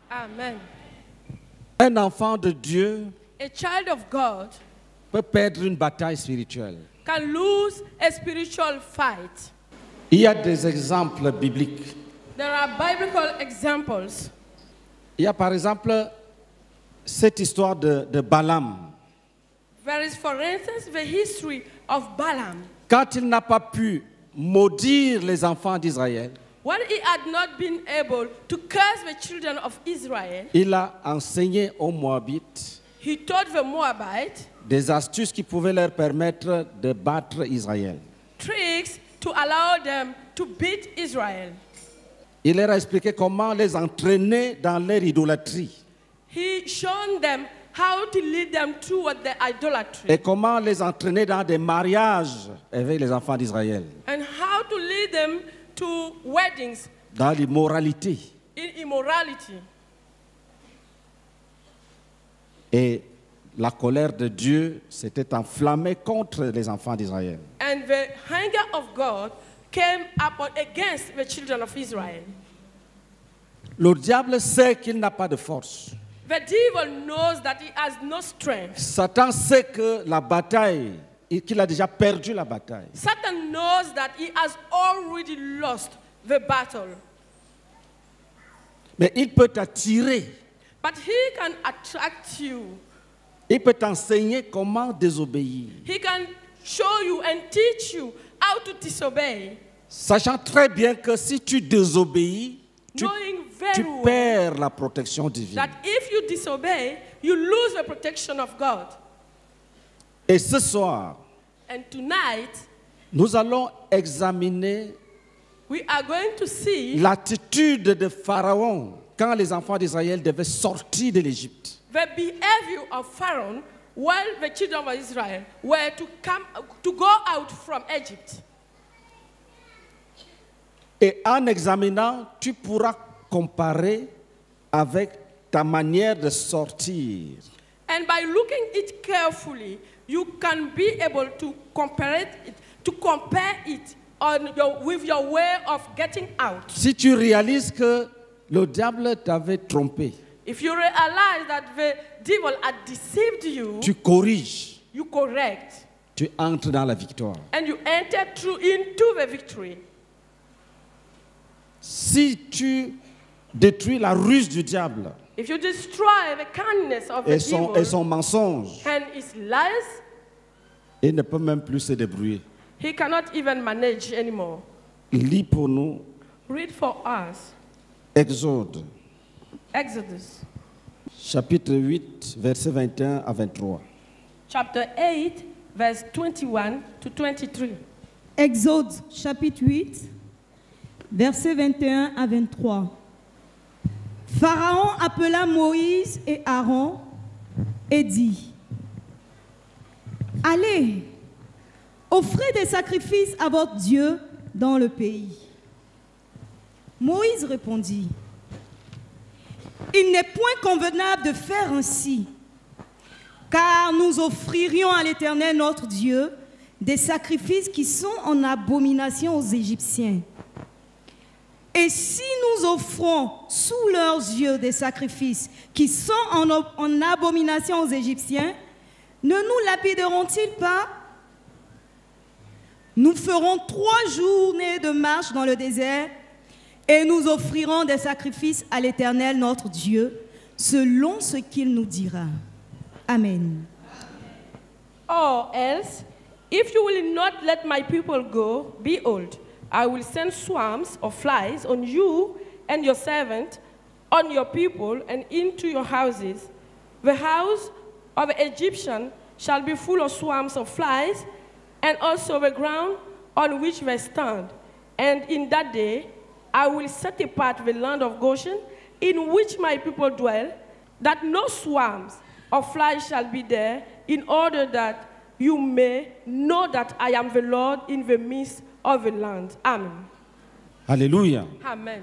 Amen. Un enfant de Dieu A child of God peut perdre une bataille spirituelle. can lose a spiritual fight. Il y a des exemples bibliques. There are biblical examples. Il y a par exemple cette histoire de Balaam. There is, for instance, the history of Balaam. Quand il n'a pas pu maudire les enfants d'Israël, When he had not been able to curse the children of Israel, il a enseigné aux Moabites he taught the Moabites des astuces qui pouvaient leur permettre de battre Israël. tricks to allow them to beat Israel. Il leur a expliqué comment les entraîner dans leur idolâtrie He shown them how to lead them toward the idolatry et comment les entraîner dans des mariages avec les enfants d'Israël, and how to lead them to weddings dans l'immoralité. in immorality. Et la colère de Dieu s'était enflammée contre les enfants d'Israël. And the anger of God came upon against the children of Israel. Le diable sait qu'il n'a pas de force. The devil knows that he has no strength. Satan sait que la bataille, qu'il a déjà perdu la bataille. Satan knows that he has already lost the battle. Mais il peut t'attirer. But he can attract you. Il peut t'enseigner comment désobéir. He can show you and teach you how to disobey. Sachant très bien que si tu désobéis, Knowing tu very well perds la protection divine. that if you disobey, you lose the protection of God. Et ce soir, And tonight, nous allons examiner we are going to see l'attitude de Pharaon quand les enfants d'Israël devaient sortir de l'Égypte. the behavior of Pharaoh while the children of Israel were to go out from Egypt. Et en examinant, tu pourras comparer avec ta manière de sortir. And by looking it carefully, you can be able to compare it with your way of getting out. Si tu réalises que le diable t'avait trompé, If you realize that the devil had deceived you, tu corriges, you correct, tu entres dans la victoire. and you enter into the victory. Si tu détruis la ruse du diable If you destroy the kindness of the et devil son mensonge, and his lies, il ne peut même plus se débrouiller. he cannot even manage anymore. Lis pour nous Read for us Exode, Exodus chapitre 8, versets 21 à 23. chapter 8, verse 21 to 23. Exode chapitre 8, versets 21 à 23. Pharaon appela Moïse et Aaron et dit: Allez, offrez des sacrifices à votre Dieu dans le pays. Moïse répondit: Il n'est point convenable de faire ainsi, car nous offririons à l'Éternel notre Dieu des sacrifices qui sont en abomination aux Égyptiens. Et si nous offrons sous leurs yeux des sacrifices qui sont en abomination aux Égyptiens, ne nous lapideront-ils pas? Nous ferons 3 journées de marche dans le désert et nous offrirons des sacrifices à l'Éternel notre Dieu, selon ce qu'il nous dira. Amen. Or else, if you will not let my people go, behold, I will send swarms of flies on you and your servant, on your people, and into your houses. The house of the Egyptian shall be full of swarms of flies, and also the ground on which they stand. And in that day I will set apart the land of Goshen, in which my people dwell, that no swarms of flies shall be there, in order that you may know that I am the Lord in the midst of the land. Amen. Alléluia. Amen.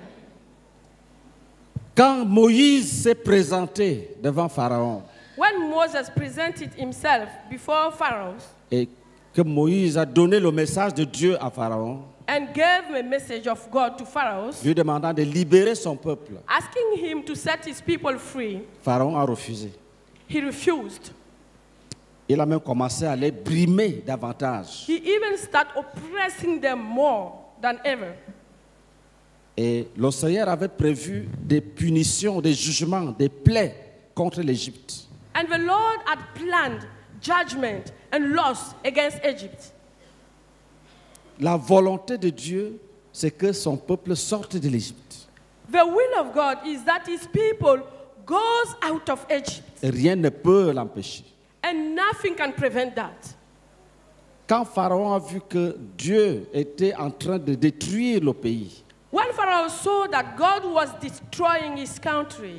Quand Moïse s'est présenté devant Pharaon When Moses presented himself before Pharaoh, et que Moïse a donné le message de Dieu à Pharaon, and gave a message of God to Pharaoh, lui demandant de libérer son peuple. asking him to set his people free. Pharaon a refusé. He refused. Il a même commencé à les brimer davantage. He even started oppressing them more than ever. Et le Seigneur avait prévu des punitions, des jugements, des plaies contre l'Égypte. And the Lord had planned judgment and loss against Egypt. La volonté de Dieu, c'est que son peuple sorte de l'Égypte. The will of God is that his people goes out of Egypt, Et rien ne peut l'empêcher. and nothing can prevent that. Quand Pharaon a vu que Dieu était en train de détruire le pays, When Pharaoh saw that God was destroying his country,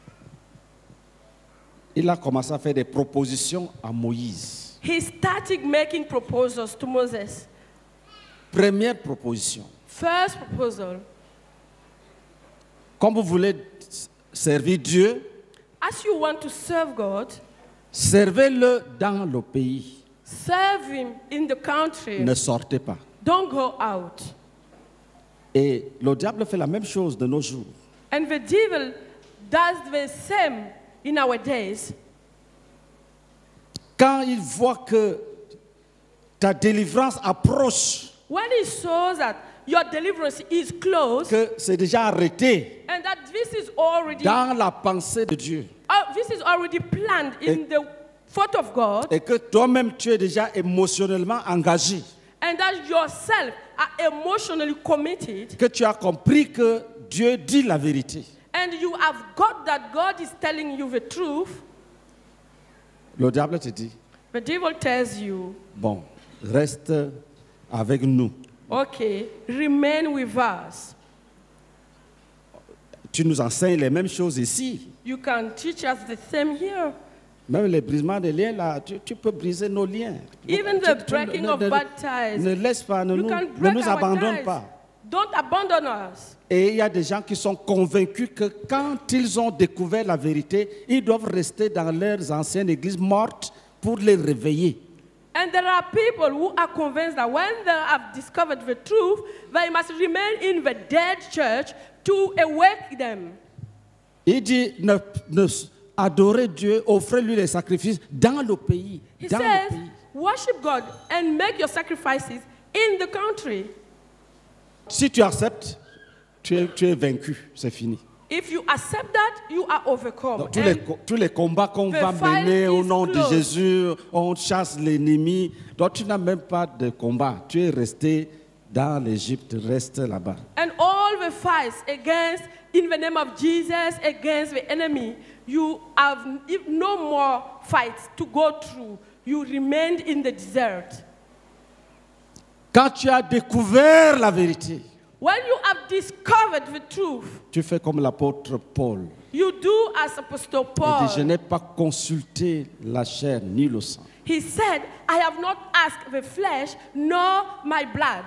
il a commencé à faire des propositions à Moïse. he started making proposals to Moses. Première proposition. First proposal, Comme vous voulez servir Dieu, as you want to serve God, servez-le dans le pays. serve him in the country. Ne sortez pas. Don't go out. Et le diable fait la même chose de nos jours. And the devil does the same in our days. Quand il voit que ta délivrance approche, When he saws that your deliverance is close que c'est déjà arrêté and that this is already dans la pensée de Dieu, this is already planned in the thought of God, et que toi-même tu es déjà émotionnellement engagé, and that yourself are emotionally committed, que tu as compris que Dieu dit la vérité, and you have got that God is telling you the truth, le diable te dit, the devil tells you, bon, reste avec nous. okay, remain with us. Tu nous enseignes les mêmes choses ici. You can teach us the same here. Même les brisements de liens, là, tu peux briser nos liens. Even the breaking of bad ties. Ne laisse pas, ne You nous, can ne break nous our abandonne ties. pas. Don't abandon us. Et il y a des gens qui sont convaincus que quand ils ont découvert la vérité, ils doivent rester dans leurs anciennes églises mortes pour les réveiller. And there are people who are convinced that when they have discovered the truth, they must remain in the dead church to awake them. Il dit, adorez Dieu, offrez-lui les sacrifices dans le pays. He Dans le says, pays. worship God and make your sacrifices in the country. Si tu acceptes, tu es vaincu, c'est fini. If you accept that, you are overcome. Donc, And tous les combats qu'on the va fight mener au is nom de closed. Jésus, on chasse l'ennemi. Donc tu n'as même pas de combat. Tu es resté dans l'Égypte, reste là-bas. and all the fights against, in the name of Jesus, against the enemy, you have no more fights to go through. You remained in the desert. Quand tu as découvert la vérité, When you have discovered the truth, tu fais comme l'apôtre Paul. you do as Apostle Il Paul. dit, je n'ai pas consulté la chair ni le sang. He said, I have not asked the flesh nor my blood.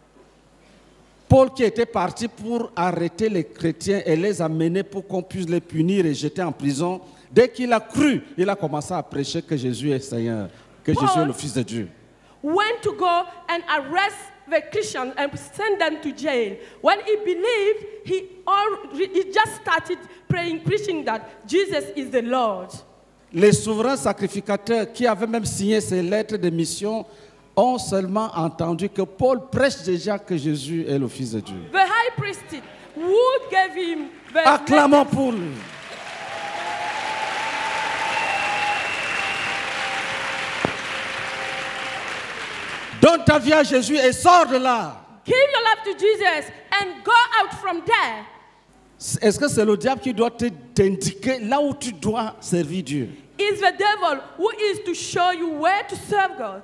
Paul qui était parti pour arrêter les chrétiens et les amener pour qu'on puisse les punir et jeter en prison, dès qu'il a cru, il a commencé à prêcher que Jésus est Seigneur, que Jésus est le Fils de Dieu. Went to go and arrest the Christians and send them to jail. When he believed, he just started praying, preaching that Jesus is the Lord. Les souverains sacrificateurs qui avaient même signé ces lettres de mission ont seulement entendu que Paul prêche déjà que Jésus est le Fils de Dieu. The high priest who gave him the Acclamons pour lui. Donne ta vie à Jésus et sors de là. give your life to Jesus and go out from there. Est-ce que c'est le diable qui doit t'indiquer là où tu dois servir Dieu? It's the devil who is to show you where to serve God.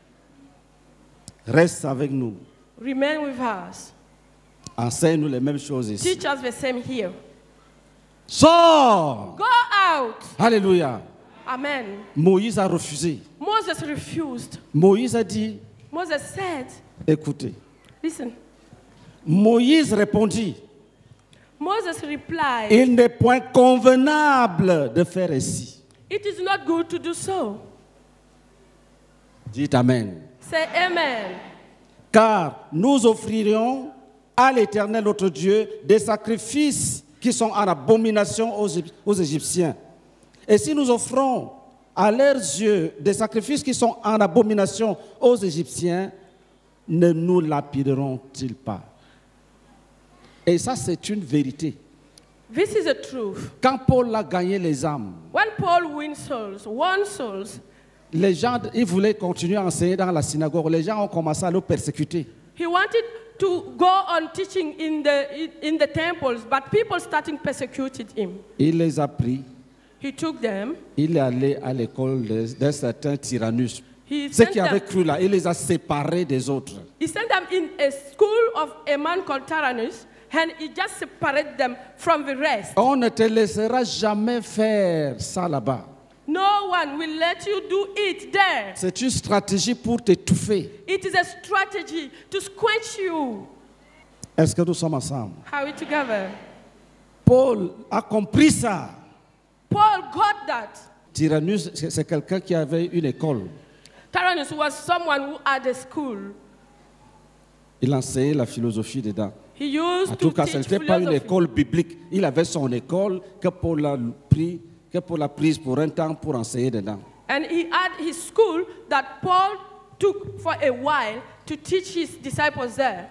Reste avec nous. Remain with us. Enseigne-nous les mêmes choses ici. Teach us the same here. Sors! Go out. Alléluia. Amen. Moïse a refusé. Moses refused. Moïse a dit, Moses said, écoutez. listen. Moïse répondit, Moses replied, il n'est point convenable de faire ainsi. it is not good to do so. Dites Amen. Say amen. Car nous offririons à l'Éternel notre Dieu des sacrifices qui sont en abomination aux Égyptiens. Et si nous offrons à leurs yeux des sacrifices qui sont en abomination aux Égyptiens, ne nous lapideront-ils pas? Et ça, c'est une vérité. This is the truth. Quand Paul a gagné les âmes, When Paul won souls, les gens, ils voulaient continuer à enseigner dans la synagogue. Les gens ont commencé à le persécuter. he wanted to go on teaching in the temples, but people started persecuting him. Il les a pris. He took them. Il est allé à l'école d'un certain Tyrannus. He Ceux sent qui avaient them, cru là, il les a séparés des autres. he sent them in a school of a man called Tyrannus, and he just separated them from the rest. On ne te laissera jamais faire ça là-bas. No one will let you do it there. C'est une stratégie pour t'étouffer. It is a strategy to squelch you. Est-ce que nous sommes ensemble? Are we together? Paul a compris ça. Paul got that. Tyrannus, c'est quelqu'un qui avait une école. Tyrannus was someone who had a school. Il enseignait la philosophie dedans. He used En to tout cas, ce teach n'était pas une philosophy. école biblique. Il avait son école que Paul a prise pour un temps pour enseigner dedans. And he had his school that Paul took for a while to teach his disciples there.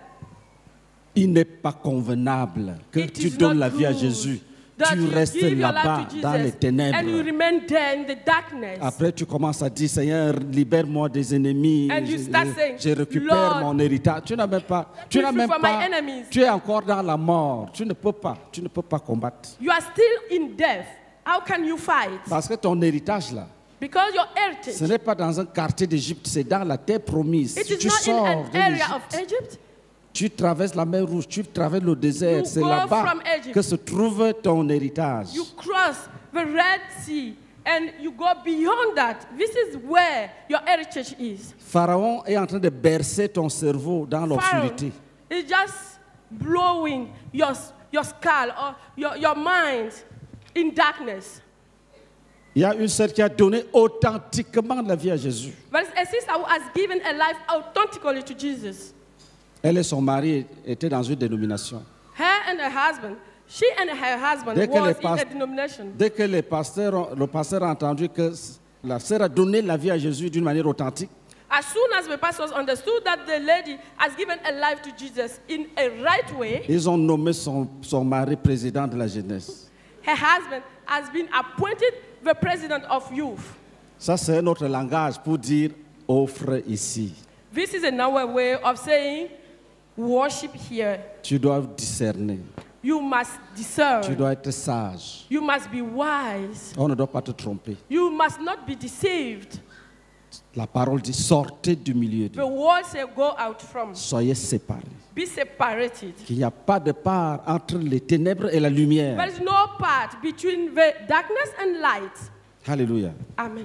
Il n'est pas convenable que It tu is donnes not la vie à good Jésus. that Tu you restes give your là-bas life to dans les Jesus ténèbres. and you remain there in the darkness. Après, tu commences à dire, Seigneur, libère-moi des ennemis. And you start saying, Je récupère Lord, mon héritage. Tu n'as même pas, free from my enemies. tu es encore dans la mort. Tu ne peux pas combattre. You are still in death. How can you fight? Parce que ton héritage là, Because your ce heritage, n'est pas dans un quartier d'Égypte, c'est dans la terre promise. it Si is tu not in sors an de area of l'Égypte, Egypt. tu traverses la mer Rouge, tu traverses le désert, You c'est go là-bas from Egypt. que se trouve ton héritage. You cross the Red Sea and you go beyond that. This is where your heritage is. Pharaon est en train de bercer ton cerveau dans Pharaoh l'obscurité. is just blowing your skull or your mind in darkness. Il y a une sœur qui a donné authentiquement la vie à Jésus. But a sister who has given a life authentically to Jesus. Elle et son mari étaient dans une dénomination. Her and her husband, she and her husband Dès que was les in a past- denomination. Dès que le pasteur a entendu que la sœur a donné la vie à Jésus d'une manière authentique, As soon as the pastors understood that the lady has given a life to Jesus in a right way, ils ont nommé son mari président de la jeunesse. her husband has been appointed the president of youth. Ça, c'est un autre langage pour dire offre ici. This is another way of saying worship here. Tu dois discerner. You must Tu discern. dois être sage. You must be wise. On ne doit pas te tromper. You must not be deceived. La parole dit sortez du milieu The d'eux. word says go out from. Soyez séparés. Be separated. Qu'il n'y a pas de part entre les ténèbres et la lumière. There is no part between the darkness and light. Alléluia. Amen.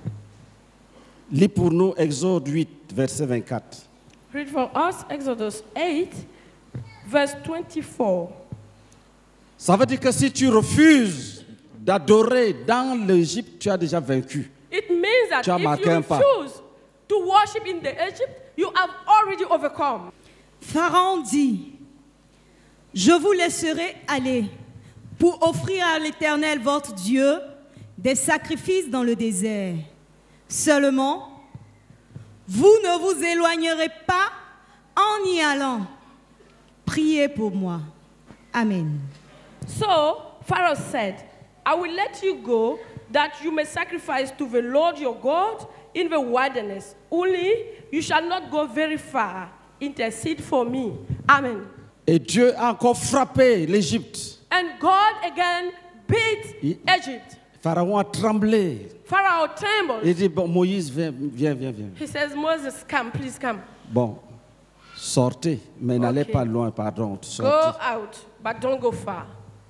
Lis pour nous Exode 8, verset 24. Read for us Exodus 8, verse 24. Ça veut dire que si tu refuses d'adorer dans l'Égypte, tu as déjà vaincu. It means that Tu as if marqué you un pas. refuse to worship in the Egypt, you have already overcome. Pharaon dit, je vous laisserai aller pour offrir à l'Éternel votre Dieu des sacrifices dans le désert. Seulement, vous ne vous éloignerez pas en y allant. Priez pour moi. Amen. So Pharaoh said, I will let you go that you may sacrifice to the Lord your God in the wilderness. Only you shall not go very far. Intercede for me. Amen. Et Dieu a encore frappé l'Égypte. And God again beat Egypt. Pharaon a tremblé. Pharaoh trembled. Il dit, bon, Moïse, viens. He says, Moses, come, please come. Bon, sortez, mais n'allez Ok. pas loin, pardon. Go Sortez. out, but don't go far.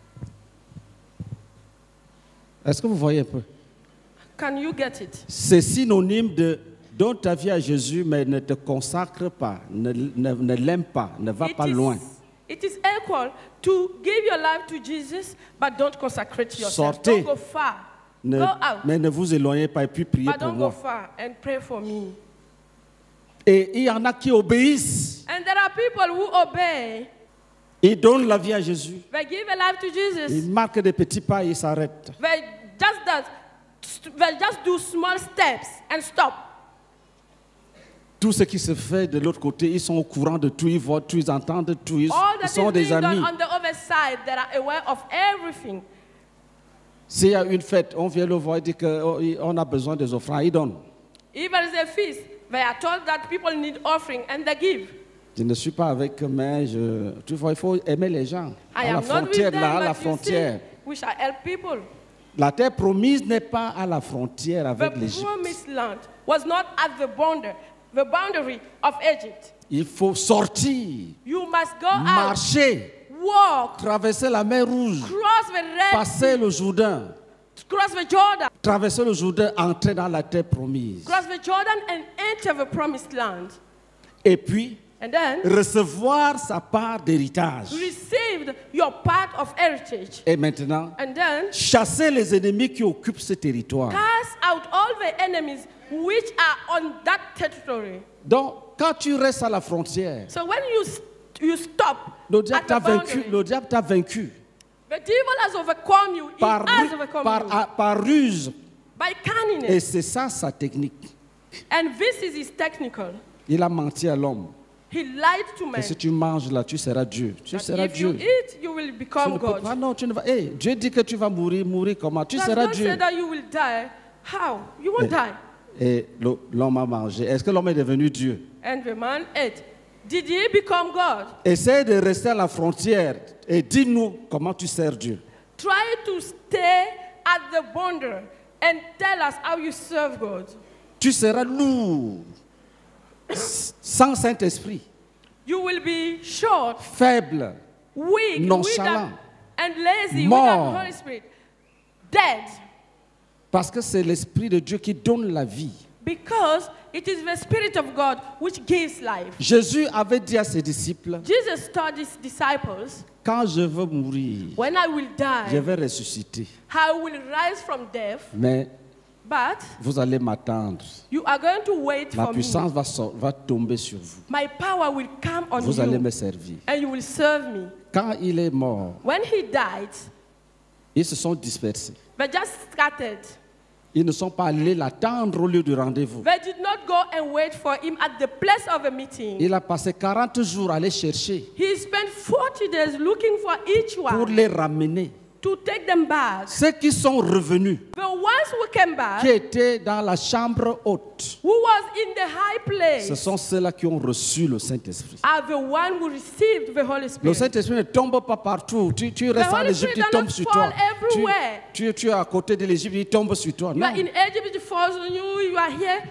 Est-ce que vous voyez un peu? Can you get it? C'est synonyme de donne ta vie à Jésus, mais ne te consacre pas, ne l'aime pas, ne va pas loin. It is equal to give your life to Jesus, but don't consecrate yourself. Sortez. Don't go far. Ne- Go out, mais ne vous éloignez pas et puis priez but pour don't go moi. far and pray for me. Et il y en a qui obéissent. And there are people who obey. Ils donnent la vie à Jésus. They give a life to Ils Jesus. marquent des petits pas et ils s'arrêtent. They just do small steps and stop. Tout ce qui se fait de l'autre côté, ils sont au courant de tout, ils voient tout, ils entendent tout, ils All that sont is des being done amis. on the other side, they are aware of everything. S'il y a une fête, on vient le voir et dit qu'on a besoin des offrandes, ils donnent. If there is a feast, they are told that people need offering and they give. Je ne suis pas avec eux, mais tu vois, il faut aimer les gens. I À la am not with frontière, them, là, à la but you frontière. see, we shall help people. La terre promise n'est pas à la frontière The avec l'Égypte. promised land was not at the boundary of Egypt. Il faut sortir, You must go out, marcher, walk, traverser la mer Rouge, cross the Red passer le Jourdain, cross the Jordan, traverser le Jourdain, entrer dans la terre promise. cross the Jordan and enter the promised land. Et puis, And then recevoir sa part d'héritage. you received your part of heritage. Et maintenant, And then chasser les ennemis qui occupent ce territoire. cast out all the enemies which are on that territory. Donc, quand tu restes à la frontière, So when you stop le at diable the t'a vaincu. boundary, Le diable t'a vaincu the devil has overcome you. He par, has overcome you par ruse. by Et cunningness. c'est ça sa technique. And this is his technical. Il a menti à l'homme. He lied to Et man. si tu manges là, tu seras Dieu. Tu That seras if you Dieu. eat, you will Tu become ne peux God. pas, non, tu ne vas. Hey, Dieu dit que tu vas mourir. Mourir comment? Tu Does seras God say Dieu. that you will die? How? You won't die. Et l'homme a mangé. Est-ce que l'homme est devenu Dieu? And the man ate. Did he become God? Essaye de rester à la frontière et dis-nous comment tu sers Dieu. Try to stay at the border and tell us how you serve God. Tu seras lourd, sans Saint-Esprit, You will be short, faible, weak, nonchalant, and lazy mort. without Holy Spirit. Dead. parce que c'est l'Esprit de Dieu qui donne la vie. Because it is the Spirit of God which gives life. Jésus avait dit à ses disciples, Jesus told his disciples, quand je veux mourir, when I will je die, vais ressusciter. I will rise from death, Mais but vous allez m'attendre. you are going to wait Ma for me. puissance va tomber sur vous. My power will come on Vous allez you, me servir. and you will serve me. Quand il est mort, When he died, ils se sont dispersés. they just scattered. Ils ne sont pas allés l'attendre au lieu du rendez-vous. They did not go and wait for him at the place of a meeting. Il a passé 40 jours à les chercher He spent 40 days looking for each pour one les ramener. to take them back. Ceux qui sont revenus, The ones who came back, qui étaient dans la chambre haute, who was in the high ce place, sont ceux-là qui ont reçu le Saint-Esprit. are the one who received the Holy Le Spirit. Saint-Esprit ne tombe pas partout. Tu restes en Holy Égypte, Spirit il does tombe not sur fall toi. everywhere. Tu es à côté de l'Égypte, il tombe sur toi. You Non. are in Egypt, it falls on you, you are here.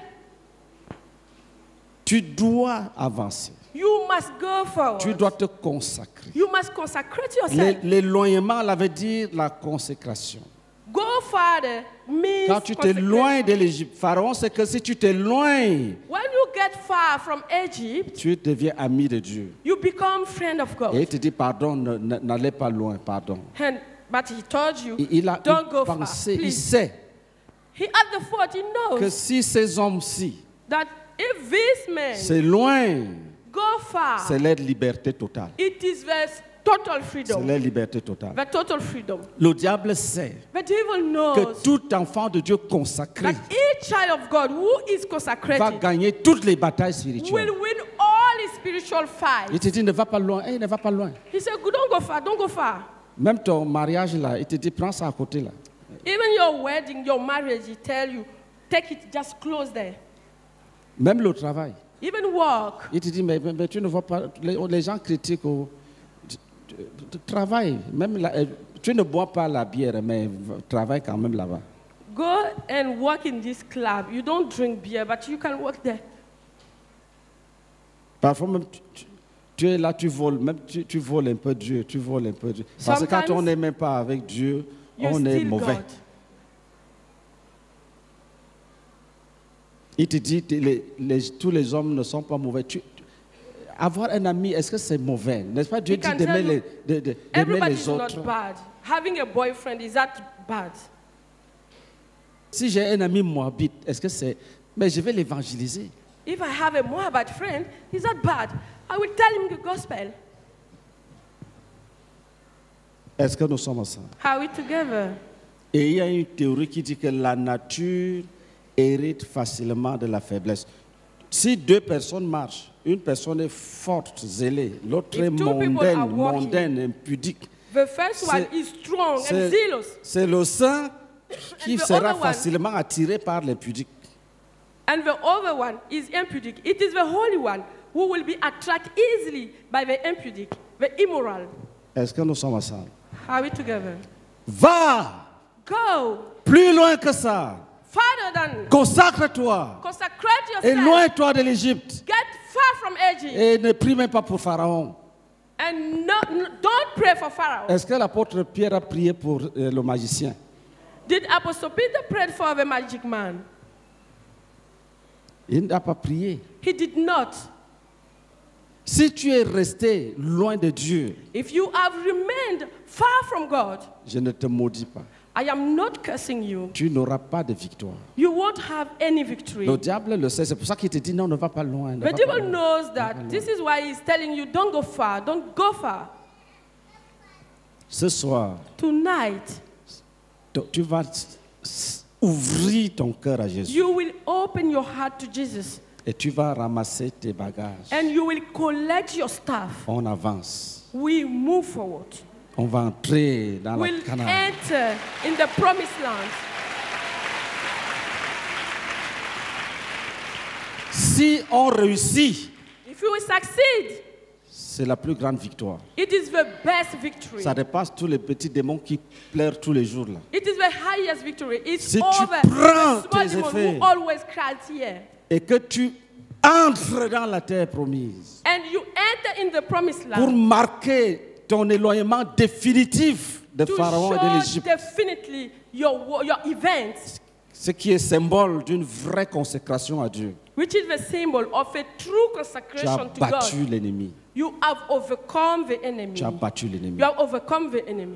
Tu dois avancer. You must go Tu forward. dois te consacrer. You must consecrate yourself. L'éloignement, ça veut dire la consécration. Go farther means Quand tu t'es loin de l'Égypte, Pharaon, c'est que si tu t'éloignes, when you get far from Egypt, tu deviens ami de Dieu. you become friend of God. Et il te dit, pardon, n'allez pas loin, pardon. But he told you, Il a don't go far, pensé, il please. sait He at the fort, he que knows si ces hommes-ci, that if this man c'est loin, go far, c'est leur liberté totale. it is the total C'est freedom. leur liberté totale. The total freedom. Le diable sait The devil que knows tout enfant de Dieu consacré that each child of God who is va consecrated gagner toutes les batailles will spirituelles. win all his spiritual Il fights. te dit, ne va pas loin. Hey, ne va pas loin. He said, don't go far, don't go far. Même ton mariage là, il te dit, prends ça à côté là. Even your wedding, your marriage, he tell you, take it just close there. Même le travail. Even work. Il te dit, mais tu ne vois pas, les gens critiquent au travail. Même tu ne bois pas la bière, mais travaille quand même là-bas. Go and work in this club. You don't drink beer, but you can work there. Parfois même, tu es là, tu voles, même tu voles un peu Dieu, tu voles un peu Dieu. Parce que quand Sometimes on n'est même pas avec Dieu, You on est steal mauvais. God. Il te dit, tous les hommes ne sont pas mauvais. Avoir un ami, est-ce que c'est mauvais? N'est-ce pas? Dieu He dit can d'aimer tell d'aimer Everybody les is autres. not bad. Having a boyfriend, is that bad? Si j'ai un ami moabite, est-ce que c'est... Mais je vais l'évangéliser. If I have a Moabite friend, he's not bad. I will tell him the gospel. Est-ce que nous sommes ensemble? Are we together? Et il y a une théorie qui dit que la nature hérite facilement de la faiblesse. Si deux personnes marchent, une personne est forte, zélée, l'autre est If two people are walking, mondaine, impudique. The first one is strong and zealous. C'est le saint qui And the sera other one- facilement attiré par l'impudique. And the other one is impudic. It is the holy one who will be attracted easily by the impudic, the immoral. Est-ce que nous sommes ensemble? Are we together? Va Go plus loin que ça. farther than Consacre-toi. consecrate yourself. Éloigne-toi de l'Égypte. Get far from Egypt. Et ne prie même pas pour Pharaon. And don't pray for Pharaoh. Est-ce que l'apôtre Pierre a prié pour le magicien? Did Apostle Peter pray for the magic man? Il n'a pas prié. He did not. Si tu es resté loin de Dieu, If you have remained far from God, je ne te maudis pas. I am not cursing you. Tu n'auras pas de victoire. You won't have any victory. Le diable le sait. C'est pour ça qu'il te dit non, ne va pas loin. ne va The pas devil loin. knows that. This is why he's telling you, don't go far, don't go far. Ce soir, Tonight, tu vas ouvrir ton cœur à Jésus you will open your heart to Jesus et tu vas ramasser tes bagages. and you will collect your stuff. On avance. We move forward. On va entrer dans la We'll Canaan. enter in the promised land. Si on réussit, If you will succeed, c'est la plus grande victoire. it is the best victory. Ça dépasse tous les petits démons qui pleurent tous les jours là. It is the highest victory. It's Si tu over prends the small tes demon effets- who always cries here. Et que tu entres dans la terre promise And you enter in the promised pour land marquer ton éloignement définitif de to Pharaon et de show l'Égypte. definitely your events, Ce qui est symbole d'une vraie consécration à Dieu. which is the symbol of a true Tu as consecration to battu God. l'ennemi. You have overcome the enemy. Tu as battu l'ennemi. You have overcome the enemy.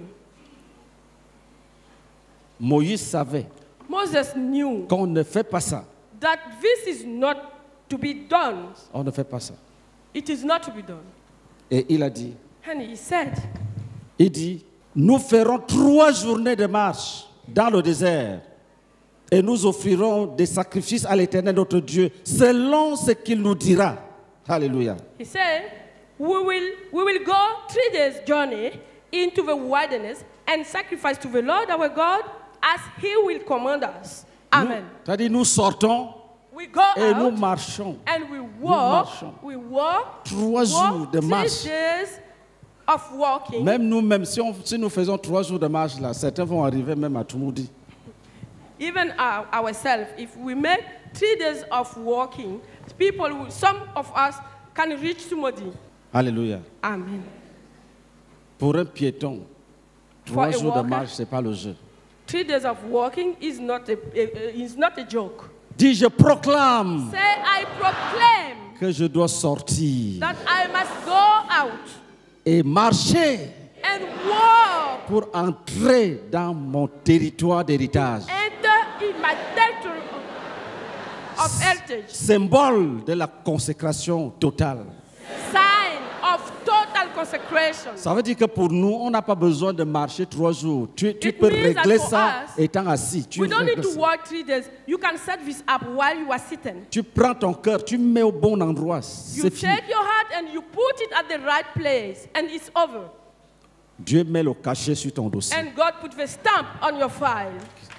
Moïse savait Moses knew qu'on ne fait pas ça. that this is not to be done. On ne fait pas ça. It is not to be done. Et il a dit, And he said, il dit, nous ferons 3 journées de marche dans le désert et nous offrirons des sacrifices à l'Éternel notre Dieu selon ce qu'il nous dira. Alléluia. he said, we will go 3 days journey into the wilderness and sacrifice to the Lord our God as he will command us. Amen. C'est-à-dire nous sortons We go et nous out marchons. and we marchons. walk 3 jours de 3 marche. days of walking. Même nous-mêmes, si nous faisons 3 jours de marche là, certains vont arriver même à Toumoudi. Even ourselves, if we make 3 days of walking, some of us can reach to Modi. Alléluia. Amen. Pour un piéton, For 3 a jours de walker, marche, c'est pas le jeu. 3 days of walking is not a joke. Dis, je proclame Say, I proclaim que je dois sortir that I must go out et marcher and walk, pour entrer dans mon territoire d'héritage. enter in my territory of heritage. Symbole de la consécration totale. Sign of total consecration. Ça veut dire que pour nous, on n'a pas besoin de marcher 3 jours. Tu It peux means that régler for ça us, étant assis. Tu We don't need règles to ça. walk 3 days. You can set this up while you are sitting. Tu prends ton cœur, tu mets au bon endroit. You C'est fini. take your heart and you put it at the right place, and it's over. Dieu met le cachet sur ton dossier. And God put the stamp on your file.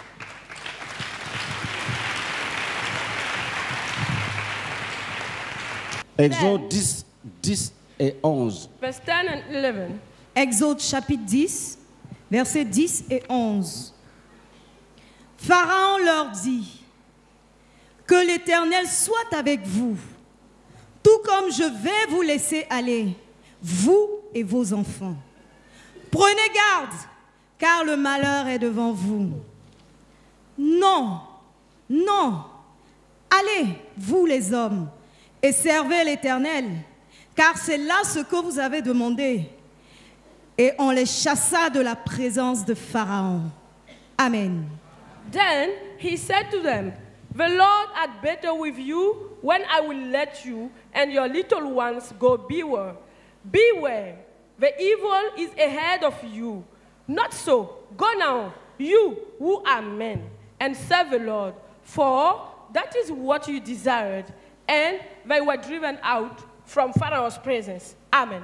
Exode 10 et 11. Verse 10 and 11. Exode chapitre 10, versets 10 et 11. Pharaon leur dit, que l'Éternel soit avec vous, tout comme je vais vous laisser aller, vous et vos enfants. Prenez garde, car le malheur est devant vous. Non, non, allez, vous les hommes, et servez l'Éternel, car c'est là ce que vous avez demandé. Et on les chassa de la présence de Pharaon. Amen. Then he said to them, The Lord had better with you when I will let you and your little ones go. Beware. Beware. The evil is ahead of you. Not so. Go now, you who are men, and serve the Lord. For that is what you desired. And they were driven out from Pharaoh's presence. Amen.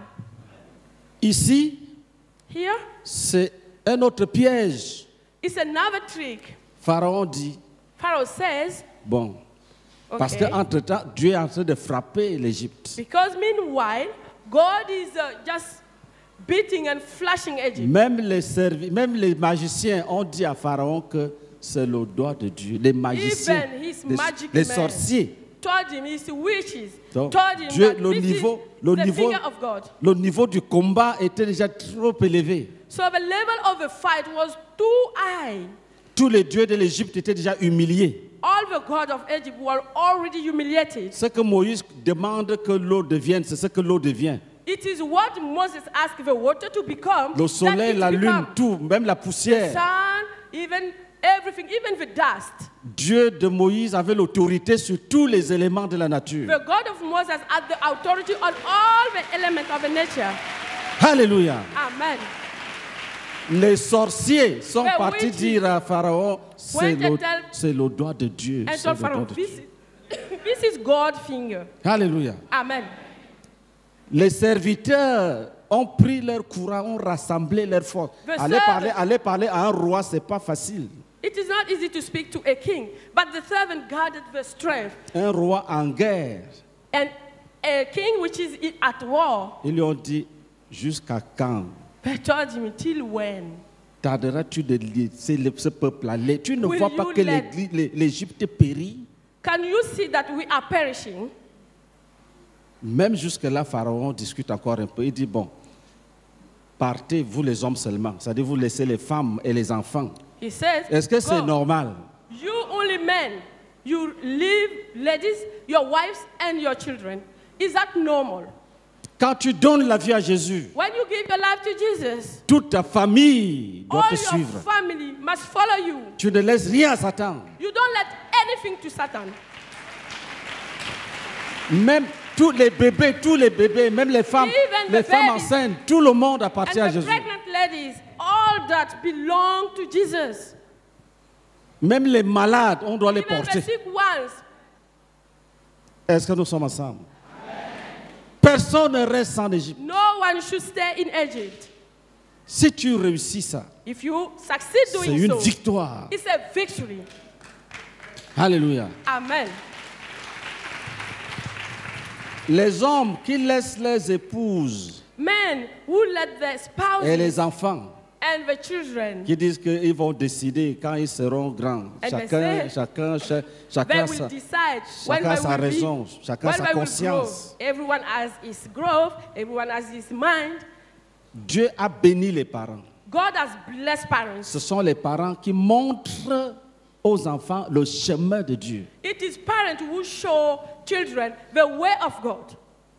Ici, Here, c'est un autre piège. it's another trick. Pharaon dit, Pharaoh says, bon, parce okay, qu'entre-temps, Dieu est en train de frapper l'Égypte. because meanwhile, God is just beating and flashing Egypt. Même les magiciens ont dit à Pharaon que c'est le doigt de Dieu. Les magiciens, Even his les magic les men sorciers. told him, his witches, Donc, told him Dieu, that le this niveau, is the finger of God. le niveau du combat était déjà trop élevé. So the level of the fight was too high. Tous les dieux de l'Égypte étaient déjà humiliés. All the gods of Egypt were already humiliated. Ce que Moïse demande que l'eau devienne, c'est ce que l'eau devient. It is what Moses asked the water to become. Le soleil, that la it lune, become. tout, même la The poussière. sun, even everything, even the dust. Dieu de Moïse avait l'autorité sur tous les éléments de la nature. The God of Moses had the authority on all the elements of the nature. Alléluia. Amen. Les sorciers sont The partis witches dire à Pharaon, went and tell- c'est le doigt de Dieu. And c'est so le doigt Pharaoh, de Dieu. this is God's finger. Alléluia. Amen. Les serviteurs ont pris leur courage, ont rassemblé leurs forces. The Aller parler à un roi, c'est pas facile. It is not easy to speak to a king, but the servant guarded the strength. Un roi en guerre. And a king which is at war, Ils lui ont dit, jusqu'à quand they told him, till when? tarderas-tu de laisser ce peuple aller? Tu ne Will vois pas you que let- l'Égypte périt? Can you see that we are perishing? Même jusque-là, Pharaon discute encore un peu. Il dit, bon, partez, vous les hommes seulement. C'est-à-dire, vous laissez les femmes et les enfants. He says, Est-ce que c'est "Go. normal? You only men, you leave ladies, your wives and your children. Is that normal? Quand tu donnes la vie à Jésus, When you give your life to Jesus, toute ta famille doit all te your suivre. family must follow you. Tu ne laisses rien à Satan. You don't let anything to Satan. Même tous les bébés, même les femmes, Even les the femmes babies. enceintes, tout le monde appartient à And the Jésus. pregnant ladies, all that belong to Jesus. Même les malades, on doit les Even the porter. sick ones. Est-ce que nous sommes ensemble? Personne ne reste en Égypte. No one should stay in Egypt. Si tu réussis ça, If you succeed c'est doing une so, victoire. it's a victory. Alléluia. Amen. Les hommes qui laissent les épouses Men who let their spouses et les enfants and the children, qui disent qu'ils vont décider quand ils seront grands. And they Chacun, say chacun, they chacun, will sa, decide chacun when sa they will raison, be, chacun when sa they will conscience. grow. Everyone has his growth, everyone has his mind. Dieu a béni les parents. God has blessed parents. Ce sont les parents qui montrent aux enfants le chemin de Dieu. It is parents who show children the way of God.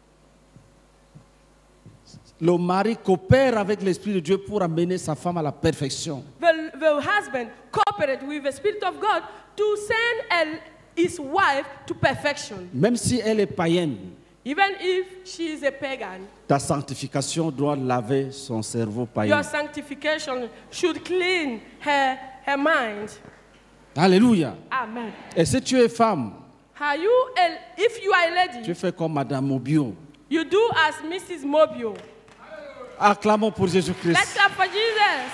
Le mari coopère avec l'Esprit de Dieu pour amener sa femme à la perfection. The husband cooperates with the Spirit of God to send his wife to perfection. Même si elle est païenne, Even if she is a pagan, ta sanctification doit laver son cerveau païen. your sanctification should clean her mind. Alléluia. Amen. Et si tu es femme, Are you if you are a lady, tu fais comme Madame Mobio. you do as Mrs. Mobio. Acclamons pour Jésus-Christ. Let's clap for Jesus.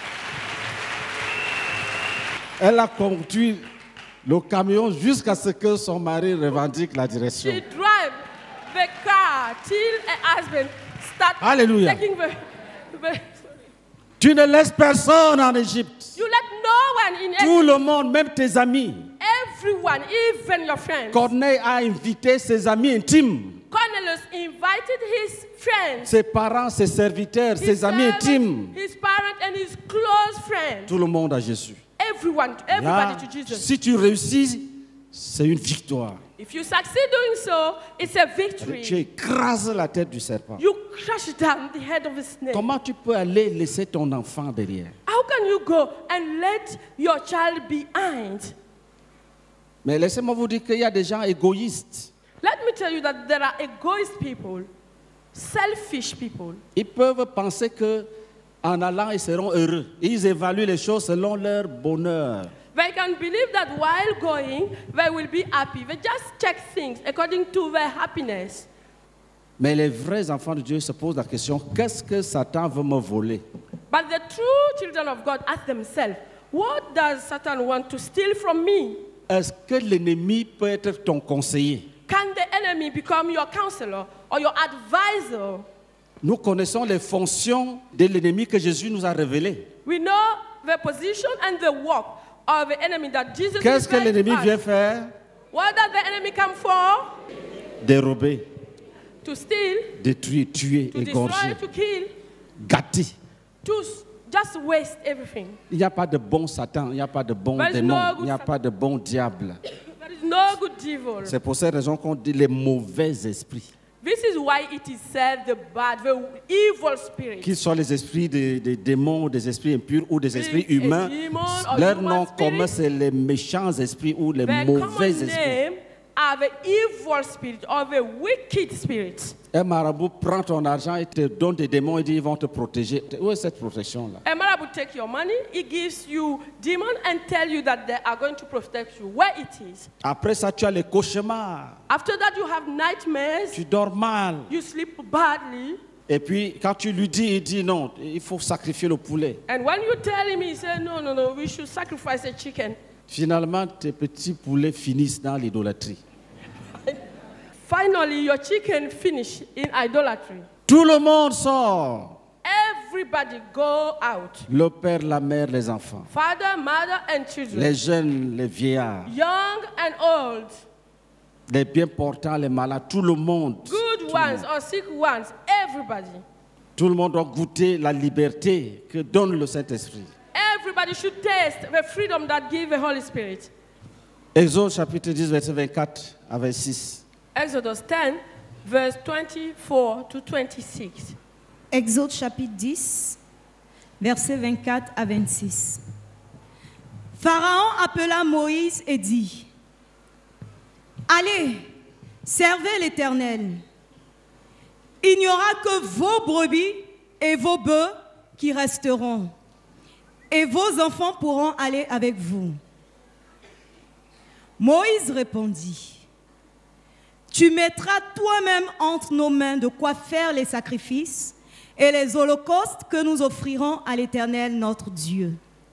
Elle a conduit le camion jusqu'à ce que son mari revendique la direction. She drive the car till her husband start Alléluia. taking the Tu ne laisses personne en Égypte. You let no one in Tout le monde, même tes amis. everyone, even your friends. Corneille a invité ses amis intimes, Cornelius invited his friends, ses parents, ses serviteurs, his ses amis servants, intimes. his parents, and his close friends. Tout le monde à Jésus. Everyone, Là, everybody to Jesus. si tu réussis, c'est une victoire. If you succeed doing so, it's a Tu victory. écrases la tête du serpent. You crush down the head of a snake. Comment tu peux aller laisser ton enfant derrière? How can you go and let your child behind? Mais laissez-moi vous dire qu'il y a des gens égoïstes. Let me tell you that there are egoist people, selfish people. Ils peuvent penser que en allant, ils seront heureux. Ils évaluent les choses selon leur bonheur. They can believe that while going, they will be happy. They just check things according to their happiness. Mais les vrais enfants de Dieu se posent la question, qu'est-ce que Satan veut me voler? But the true children of God ask themselves, what does Satan want to steal from me? Est-ce que l'ennemi peut être ton conseiller? Can the enemy become your counselor or your advisor? Nous connaissons les fonctions de l'ennemi que Jésus nous a révélées. We know the position and the work of the enemy that Jesus Qu'est-ce que revealed to l'ennemi us. vient faire? What does the enemy come for? Dérober, To steal, détruire, tuer, to destroy, égorger, to kill, gâter. to just waste everything. Il n'y a pas de bon Satan, il n'y a pas de bon There is démon, no good il n'y a Satan. pas de bon diable. There is no good devil. C'est pour cette raison qu'on dit les mauvais esprits. This is why it is said the bad, the evil spirit. Qu'ils soient les esprits des démons, des esprits impurs ou des esprits Being a humains, demon or leur human nom spirit, commun c'est les méchants esprits ou les Their mauvais common esprits. name are the evil spirit or the wicked spirit. Un marabout prend ton argent et te donne des démons et dit ils vont te protéger. Où est cette protection-là? A man will take your money, he gives you demon and tell you that they are going to protect you. Where it is. Après ça, tu as les cauchemars. After that, you have nightmares, Tu dors mal. you sleep badly, Et puis, quand tu lui dis, il dit non, il faut sacrifier le poulet. and when you tell him, he says, no, we should sacrifice a chicken. Finalement, tes petits poulets finissent dans l'idolâtrie. Finally, your chicken finish in idolatry. Tout le monde sort. Everybody go out. Le père, la mère, les enfants. Father, mother, and children. Les jeunes, les vieillards. Young and old. Les bien portants, les malades. Tout le monde. Good ones or sick ones. Everybody. Tout le monde doit goûter la liberté que donne le Saint-Esprit. Everybody should taste the freedom that gives the Holy Spirit. Exode chapitre 10, verset 24 à 26. Exodus 10, verse 24 to 26. Exode chapitre 10, versets 24 à 26. Pharaon appela Moïse et dit, allez, servez l'Éternel. Il n'y aura que vos brebis et vos bœufs qui resteront, et vos enfants pourront aller avec vous. Moïse répondit, tu mettras toi-même entre nos mains de quoi faire les sacrifices et les holocaustes que nous offrirons à l'Éternel notre Dieu.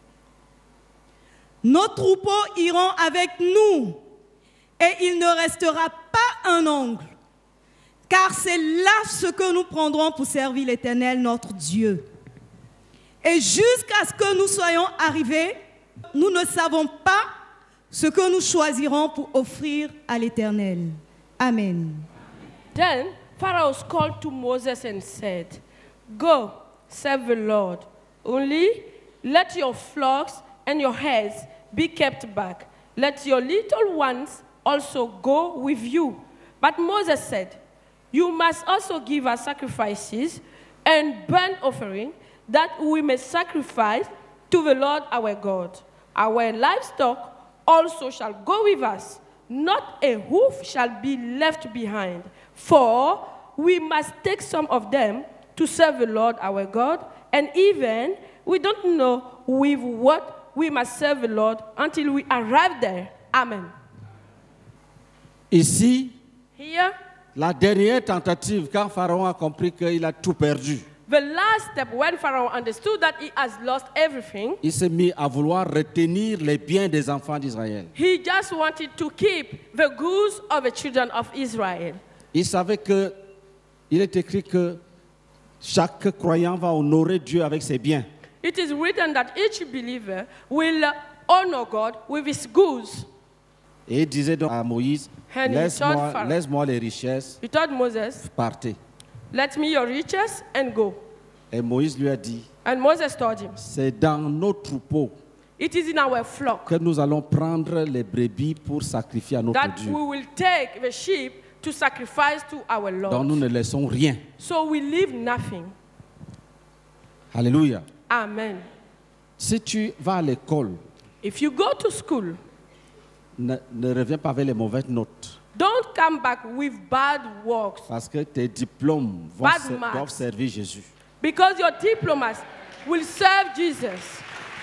Nos troupeaux iront avec nous et il ne restera pas un ongle, car c'est là ce que nous prendrons pour servir l'Éternel notre Dieu. Et jusqu'à ce que nous soyons arrivés, nous ne savons pas ce que nous choisirons pour offrir à l'Éternel. Amen. Then Pharaoh called to Moses and said, go, serve the Lord. Only let your flocks and your herds be kept back. Let your little ones also go with you. But Moses said, you must also give us sacrifices and burnt offering, that we may sacrifice to the Lord our God. Our livestock also shall go with us. Not a hoof shall be left behind, for we must take some of them to serve the Lord our God, and even we don't know with what we must serve the Lord until we arrive there. Amen. Ici, Here, la dernière tentative, quand Pharaon a compris qu'il a tout perdu, the last step, when Pharaoh understood that he has lost everything, il s'est mis à vouloir retenir les biens des enfants d'Israël. he just wanted to keep the goods of the children of Israel. Il savait que, il est écrit que chaque croyant va honorer Dieu avec ses biens. It is written that each believer will honor God with his goods. Et il disait donc à Moïse, And he told Pharaoh, laisse-moi les richesses, he told Moses, partez. let me your riches and go. Et Moïse lui a dit, And Moses told him, c'est dans nos troupeaux it is in our flock que nous allons prendre les brebis pour sacrifier à notre that Dieu. we will take the sheep to sacrifice to our Donc nous Lord. ne laissons rien. So we leave nothing. Alléluia. Amen. Si tu vas à l'école, If you go to school, ne reviens pas avec les mauvaises notes. Don't come back with bad works. Parce que tes diplômes doivent servir Jésus. Because your diplomas will serve Jesus.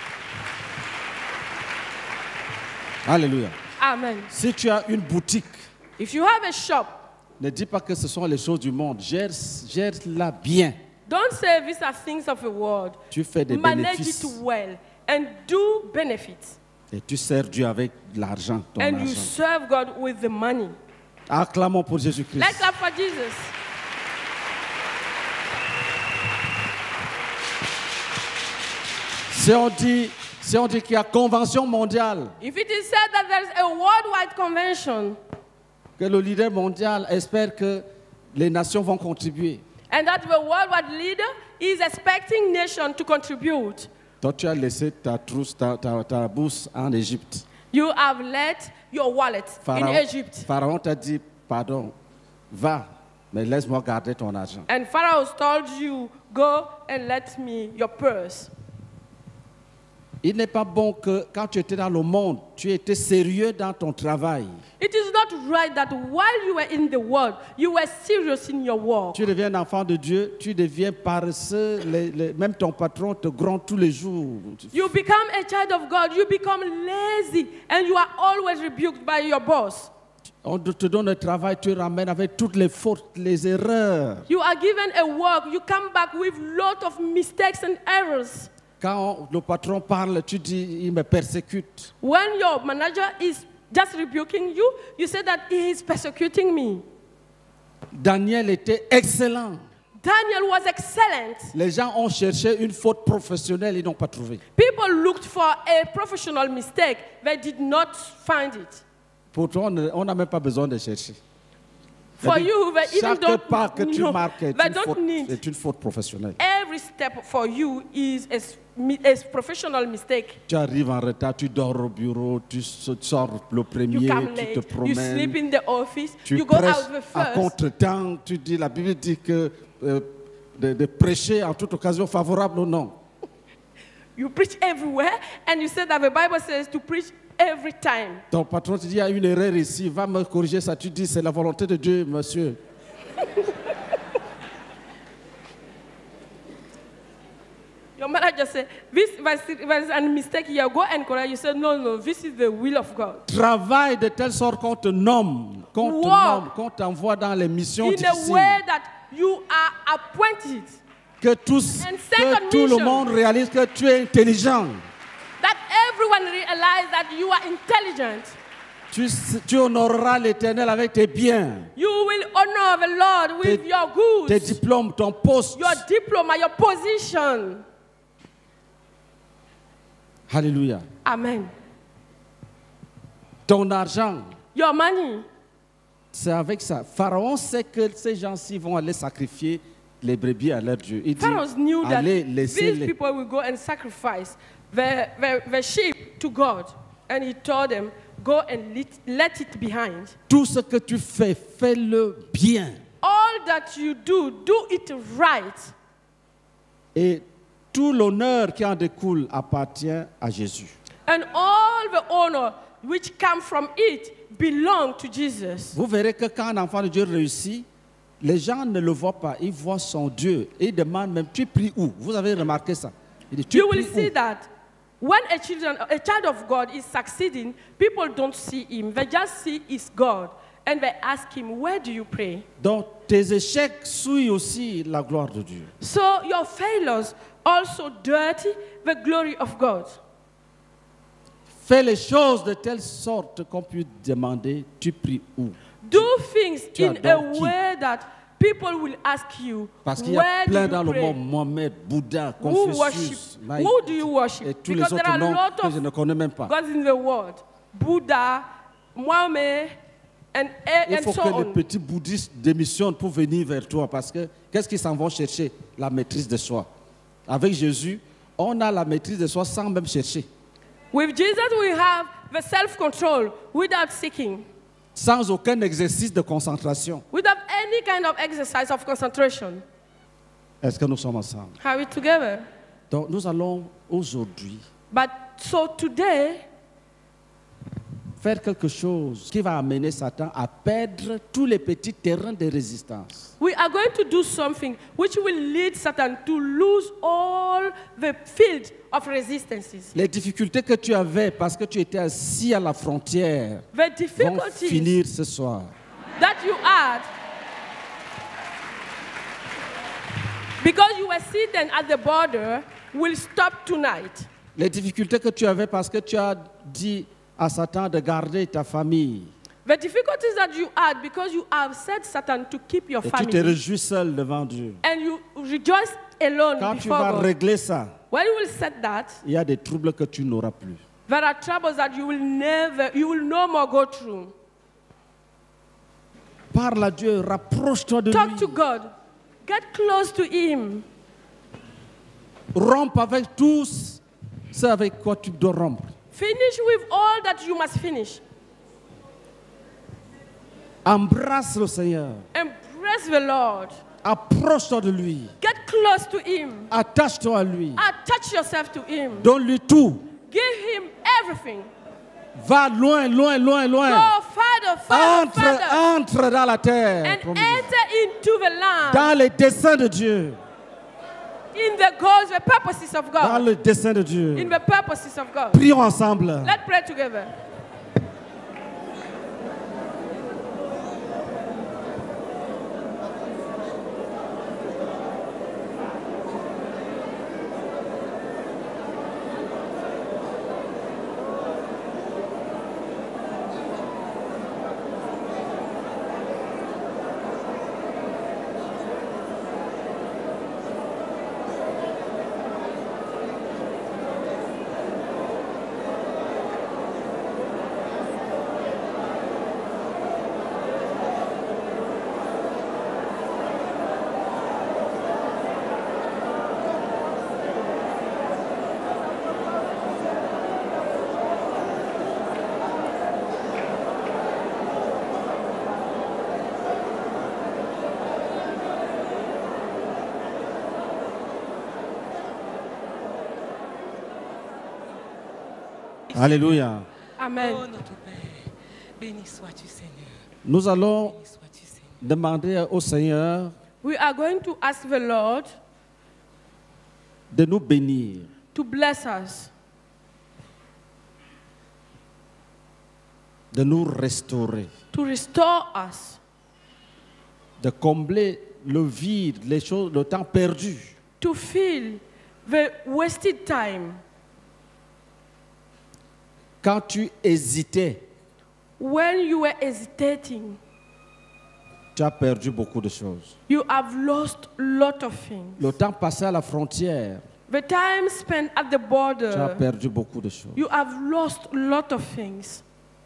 Alléluia. Amen. Si tu as une boutique, If you have a shop, ne dis pas que ce sont les choses du monde. Gère-la bien. don't say these are things of the world. Tu fais des Manage bénéfices. it well and do benefits. Et tu sers Dieu avec l'argent, ton And you argent. serve God with the money. Acclamons pour Jésus-Christ. Let's clap for Jesus. Si on dit qu'il y a convention mondiale, If it is said that there is a worldwide convention que le leader mondial espère que les nations vont contribuer, and that the worldwide leader is expecting nations to contribute, toi tu as laissé ta trousse, ta bourse en Égypte. you have let your wallet in Egypt. Pharaon t'a dit, pardon, va, mais laisse-moi garder ton argent. And Pharaoh told you, go and let me your purse. Il n'est pas bon que quand tu étais dans le monde, tu étais sérieux dans ton travail. It is not right that while you were in the world, you were serious in your work. Tu deviens un enfant de Dieu, tu deviens paresseux, même ton patron te gronde tous les jours. You become a child of God, you become lazy, and you are always rebuked by your boss. On te donne un travail, tu ramènes avec toutes les fautes, les erreurs. You are given a work, you come back with lot of mistakes and errors. Quand le patron parle, tu dis, il me persécute. When your manager is just rebuking you, you say that he is persecuting me. Daniel était excellent. Daniel was excellent. Les gens ont cherché une faute professionnelle, ils n'ont pas trouvé. People looked for a professional mistake, they did not find it. Pourtant, on n'a même pas besoin de chercher. For you, they even Chaque don't pas que tu know, marques they don't need. est une faute professionnelle. Every step for you is a professional mistake. Tu arrives en retard, tu dors au bureau, tu sors le You premier, come tu te late, you sleep promènes, in the office, tu you go prêches out the à first. contre-temps, tu dis, la Bible dit que de prêcher en toute occasion favorable ou non. You preach everywhere, and you say that the Bible says to preach every time. Ton patron te dit, il y a une erreur ici, va me corriger ça. Tu dis, c'est la volonté de Dieu, monsieur. Your manager says, there is a mistake here, go and correct. You say, no, this is the will of God. Travaille de telle sorte qu'on te nomme, qu'on t'envoie dans les missions In a difficiles. way that you are appointed, Que tout And second le mission. monde réalise que tu es intelligent. that everyone realize that you are intelligent. Tu honoreras l'Éternel avec tes biens, You will honor the Lord with your goods, tes diplômes, ton poste. your diploma, your position. Alléluia. Amen. Ton argent, Your money. c'est avec ça. Pharaon sait que ces gens-ci vont aller sacrifier les brebis à leur Dieu. Il dit, Pharaoh knew that allez, these laissez-les. people will go and sacrifice the sheep to God. And he told them, go and let it behind. Tout ce que tu fais, fais-le bien. All that you do it right. Et tout l'honneur qui en découle appartient à Jésus. And all the honor which come from it belong to Jesus. Vous verrez que quand un enfant de Dieu réussit, les gens ne le voient pas, ils voient son Dieu. Et ils demandent même, tu pries où? Vous avez remarqué ça? Il dit, tu You will pries see où? that when a child of God is succeeding, people don't see him. They just see his God. And they ask him, where do you pray? Donc tes échecs souillent aussi la gloire de Dieu. So your failures also dirty the glory of God. Fais les choses de telle sorte qu'on puisse demander, tu pries où? Do things Tu in a adores qui? way that people will ask you, Parce qu'il y a where do plein you dans le pray? monde, Mohamed, Bouddha, Who Confucius, worship? Mike, Who do you worship? et tous Because les there autres are a noms lot que je of ne connais même pas. gods in the world. Buddha, Mohammed, Il and faut so que les on. petits bouddhistes démissionnent pour venir vers toi parce que qu'est-ce qu'ils s'en vont chercher? La maîtrise de soi. Avec Jésus, on a la maîtrise de soi sans même chercher. With Jesus, we have the self-control without seeking, Sans aucun exercice de concentration. without any kind of exercise of concentration. Est-ce que nous sommes ensemble? Are we together? Donc nous allons aujourd'hui But so today, faire quelque chose qui va amener Satan à perdre tous les petits terrains de résistance. We are going to do something which will lead Satan to lose all the field of resistances. Les difficultés que tu avais parce que tu étais assis à la frontière The vont difficulties finir ce soir. that you had because you were sitting at the border will stop tonight. Les difficultés que tu avais parce que tu as dit à Satan de garder ta famille. The difficulties that you had because you have said Satan to keep your Et tu te family réjouis seul devant Dieu. and you rejoice alone Quand tu before vas God. régler ça, When you will set that, il y a des troubles que tu n'auras plus. there are troubles that you will no more go through. Parle à Dieu, rapproche-toi de Talk lui. to God. Get close to Him. Rompe avec tous ce avec quoi tu dois rompre. Finish with all that you must finish. Embrasse le Seigneur. Embrace the Lord. Approche-toi de lui. Get close to Him. Attache-toi à lui. Attach yourself to Him. Donne-lui tout. Give Him everything. Va loin, loin, loin, loin. Go farther, farther, farther. Entre dans la terre. And promise. enter into the land. Dans les desseins de Dieu. In the goals, the purposes of Dans God. le dessein de In Dieu. the purposes of God. Prions ensemble. Let's pray together. Alléluia. Amen. Oh notre Père, béni sois-tu Seigneur. Nous allons Béni sois-tu Seigneur. demander au Seigneur We are going to ask the Lord de nous bénir. to bless us, De nous restaurer. to restore us, De combler le vide, les choses, le temps perdu. to fill the wasted time. Quand tu hésitais, When you were hesitating, tu as perdu beaucoup de choses. you have lost a lot of things. Le temps passé à la frontière, The time spent at the tu as border, perdu beaucoup de choses. you have lost a lot of things.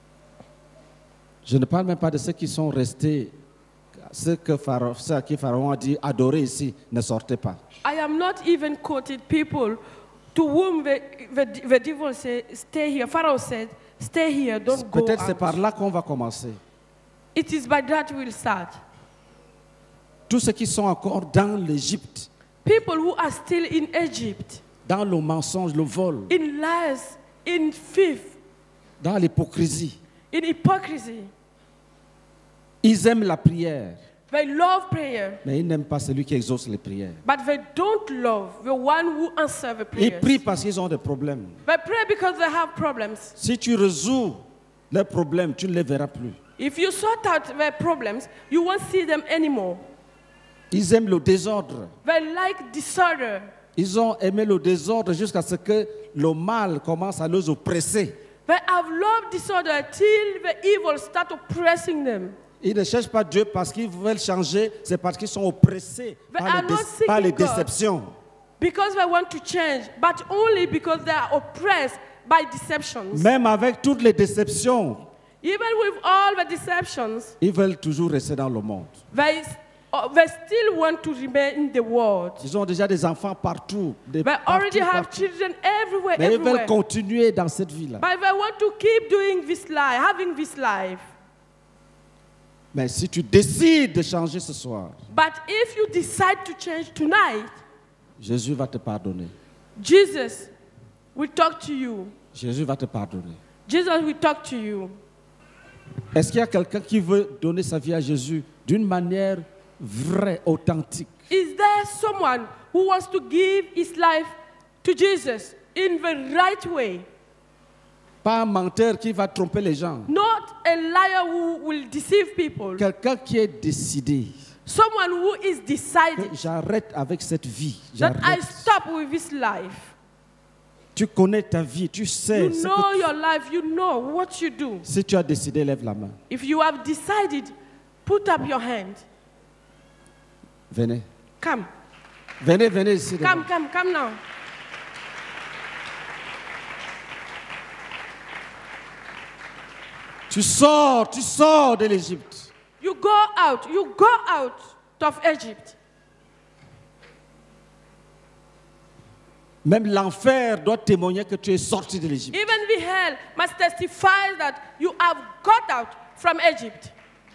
Je ne parle même pas de ceux qui sont restés, ceux à qui Pharaon a dit adorer ici, ne sortez pas. I am not even quoted people to whom the devil said, stay here. Pharaoh said, stay here, don't go Peut-être c'est par out. là qu'on va commencer. It is by that we'll start. Tous ceux qui sont encore dans l'Égypte, People who are still in Egypt, dans le mensonge, le vol, in lies, in thief, dans l'hypocrisie, in hypocrisy. ils aiment la prière, They love prayer, mais ils n'aiment pas celui qui exauce les prières. but they don't love the one who answers the Ils prayers. prient parce qu'ils ont des problèmes. They pray because they have problems. Si tu résous leurs problèmes, tu ne les verras plus. If you sort out their problems, you won't see them anymore. Ils aiment le désordre. They like disorder. Ils ont aimé le désordre jusqu'à ce que le mal commence à les oppresser. They have loved disorder till the evil start oppressing them. Ils ne cherchent pas Dieu parce qu'ils veulent changer, c'est parce qu'ils sont oppressés They par are les, not seeking par les God. déceptions. Because they want to change, but only because they are oppressed by deceptions. Même avec toutes les déceptions, Even with all the deceptions, ils veulent toujours rester dans le monde. they still want to remain in the world. Ils ont déjà des enfants partout. They already have partout. children everywhere, Mais ils veulent everywhere. continuer dans cette vie-là. But they want to keep doing this life, having this life. Mais si tu décides de changer ce soir, But if you decide to change tonight, Jésus va te pardonner. Jesus will talk to you. Jésus va te pardonner. Jesus will talk to you. Est-ce qu'il y a quelqu'un qui veut donner sa vie à Jésus d'une manière vraie, authentique? Is there someone who wants to give his life to Jesus in the right way? Pas un menteur qui va tromper les gens. Not a liar who will deceive people. Quelqu'un qui est décidé. Someone who is Que decided j'arrête avec cette vie. that I J'arrête. stop with this life. Tu connais ta vie, tu sais. You ce know que your life, you know what you do. Si tu as décidé, lève la main. If you have decided, put up your hand. Venez. Come, Venez, venez ici. devant. come now. Tu sors de l'Égypte. You go out of Egypt. Même l'enfer doit témoigner que tu es sorti de l'Égypte. Even the hell must testify that you have got out from Egypt.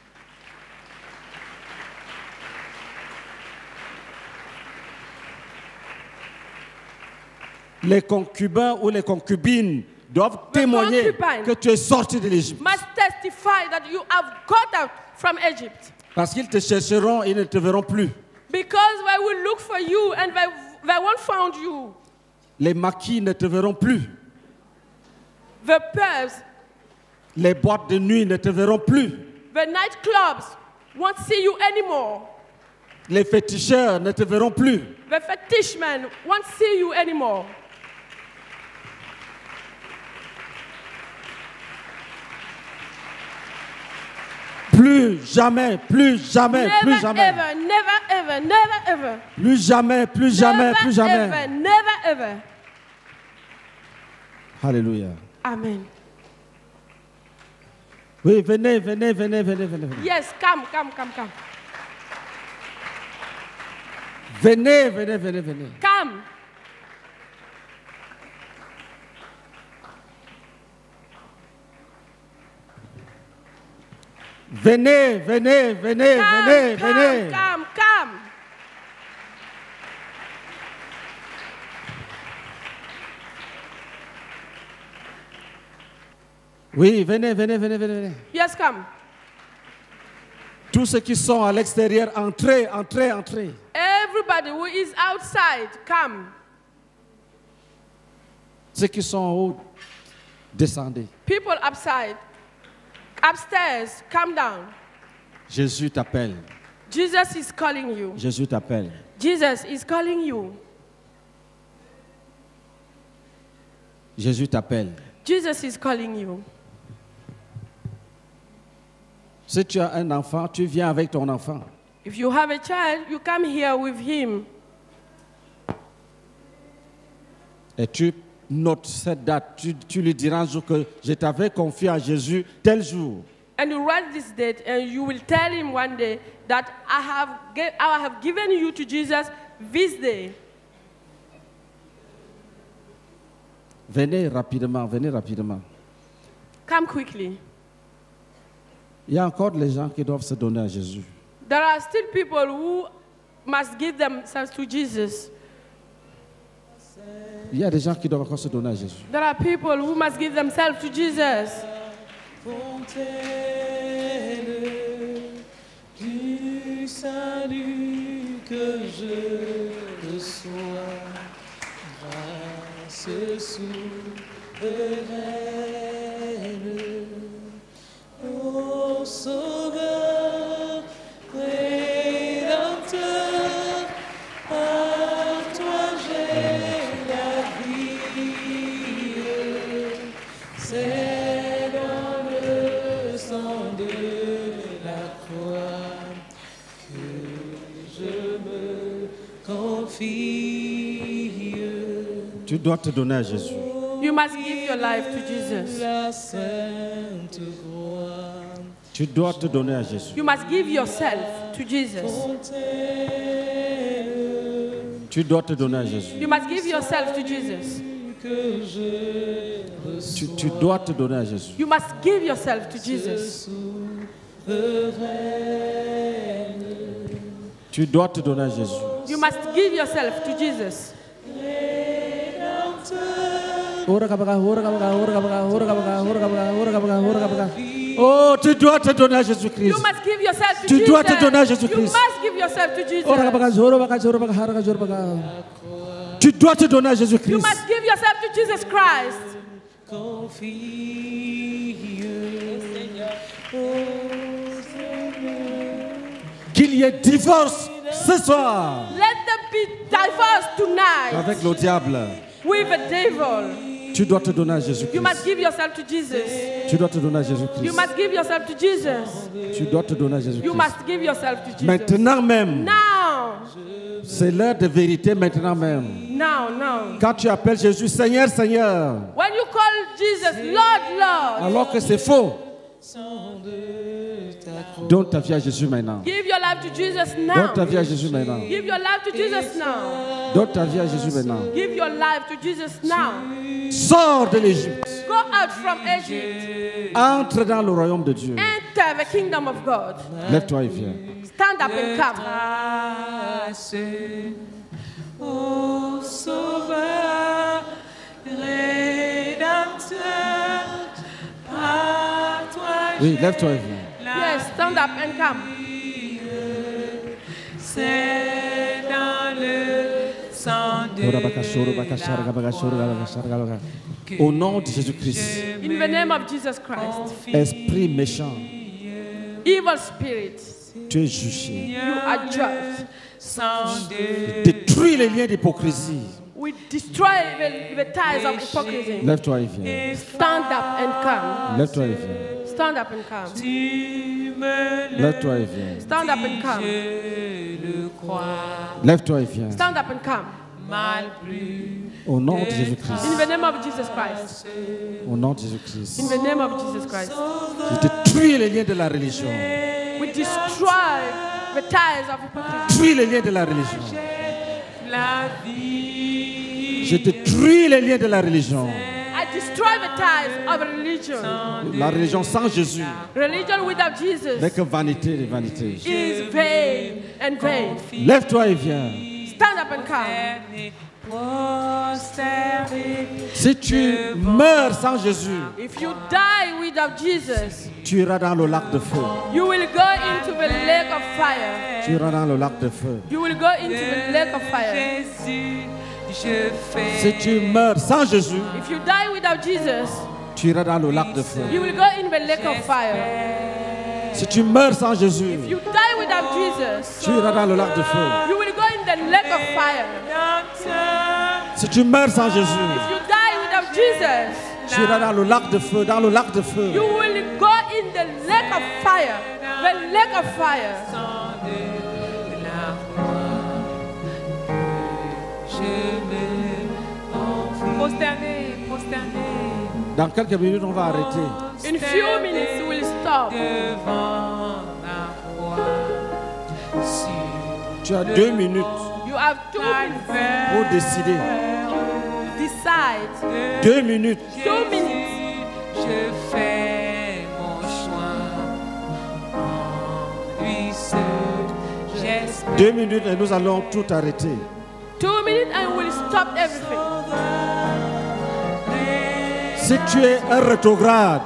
Les concubins ou les concubines doivent témoigner concubines que tu es sorti de l'Égypte. Must testify that you have got out from Egypt. Parce qu'ils te chercheront, ils ne te verront plus. Because they will look for you and they won't find you. Les maquis ne te verront plus. The pubs, Les boîtes de nuit ne te verront plus. the nightclubs won't see you anymore. Les féticheurs ne te verront plus. The fetish men won't see you anymore. Plus jamais, plus jamais, Never plus jamais. ever, never ever, never ever. Plus jamais, plus jamais, Never plus jamais. ever, never ever. Alléluia. Amen. Oui, venez, venez, venez, venez, venez. Venez, Yes, come. venez, venez, venez, venez. Come. Venez, venez, venez, venez, venez. Come. Oui, venez, venez, venez, venez, venez. Yes, come. Tous ceux qui sont à l'extérieur, entrez, entrez, entrez. Everybody who is outside, come. Ceux qui sont en haut, descendez. People upstairs, come down. Jésus t'appelle. Jesus is calling you. Jésus t'appelle. Jesus is calling you. Jésus t'appelle. Jesus is calling you. Si tu as un enfant, tu viens avec ton enfant. If you have a child, you come here with him. Et tu notes cette date. Tu lui diras un jour que je t'avais confié à Jésus tel jour. And you write this date, and you will tell him one day that I have given you to Jesus this day. Venez rapidement, venez rapidement. Come quickly. Il y a encore des gens qui doivent se donner à Jésus. There are still people who must give themselves to Jesus. Il y a des gens qui doivent encore se donner à Jésus. There are people who must give themselves to Jesus. Fontaine du salut que je reçois, grâce souveraine, ô Sauveur, Rédempteur, par toi j'ai la vie, c'est dans le sang de la croix que je me confie. Tu dois te donner à Jésus. You must give your life to Jesus. La sainte croix, Tu dois te donner à Jésus. You must give yourself to Jesus. Tu dois te donner à Jésus. You must give yourself to Jesus. que je Tu dois te donner à Jésus. You must give yourself to Jesus. Tu dois te donner à Jésus. You must give yourself to Jesus. Oh, tu dois te donner à Jésus-Christ. You must give yourself to Tu Jesus. dois te donner à You Jésus-Christ. must give yourself to Jesus. Tu dois te donner à You Jésus-Christ. must give yourself to Jesus Christ. Confie au Qu'il y ait divorce ce soir Let them be divorced tonight avec le diable. with the devil. Tu dois te donner à You Jésus-Christ. must give yourself to Jesus. Tu dois te donner à You Jésus-Christ. must give yourself to Jesus. Tu dois te donner à You Jésus-Christ. must give yourself to Jesus. Maintenant même, Now, c'est l'heure de vérité maintenant même. now. Quand tu appelles Jésus Seigneur, Seigneur, When you call Jesus Lord, Lord, alors que c'est faux, donne ta vie à Jésus maintenant. give your life to Jesus Donne now. ta vie à Jésus maintenant. Give your life to Jesus now. Donne ta vie à Jésus maintenant. Give your life to Jesus now. Sors de l'Égypte. Go out from Egypt. Entre dans le royaume de Dieu. Enter the kingdom of God. Lève-toi et viens. Stand up and come. grâce, ô Sauveur, Rédempteur, par toi Oui, lève-toi et viens. Yes, stand up and come. c'est dans le sang de Au nom de Jésus-Christ, In the name of Jesus Christ. esprit méchant, Evil spirit, tu es jugé. you are judged. sang de Détruis les liens d'hypocrisie. We destroy the ties of hypocrisy. Lève-toi et viens. Stand up and come. Lève-toi et viens. Stand up and come. tu me Lève-toi et viens. Stand up and come. le crois, Lève-toi et viens. Stand up and come. mal plus Au nom de Jésus-Christ. In the name of Jesus Christ. Au nom de Jésus-Christ. In the name of Jesus Christ. Je détruis les liens de la religion. We destroy the ties of hypocrisy. Détruis les liens de la religion. la vie. Je détruis les liens de la religion. I destroy the ties of religion. La religion sans Jésus Religion without Jesus n'est que vanité de vanité. is vain and vain. Lève-toi et viens. Stand up and come. Prosterné, Si tu meurs sans Jésus, If you die without Jesus, tu iras dans le lac de feu. you will go into the lake of fire. Tu iras dans le lac de feu. You will go into the lake of fire. Jésus, je fais. Si tu meurs sans Jésus, If you die without Jesus, tu iras dans le lac de feu. you will go in the lake of fire. Si tu meurs sans Jésus, If you die without Jesus, tu iras dans le lac de feu. you will go in the lake of fire. Si tu meurs sans Jésus, If you die without Jesus, tu iras dans le lac de feu, dans le lac de feu. you will go in the lake of fire. The lake of fire. Prosterné, prosterné Dans quelques minutes, on va arrêter. In few minutes, we'll stop. devant la croix. Si Tu as 2 minutes You have 2 minutes. pour décider. Decide. 2 minutes. 2 minutes. je fais mon choix en lui seul, j'espère. 2 minutes et nous allons tout arrêter. 2 minutes and we'll stop everything. Si tu es un rétrograde,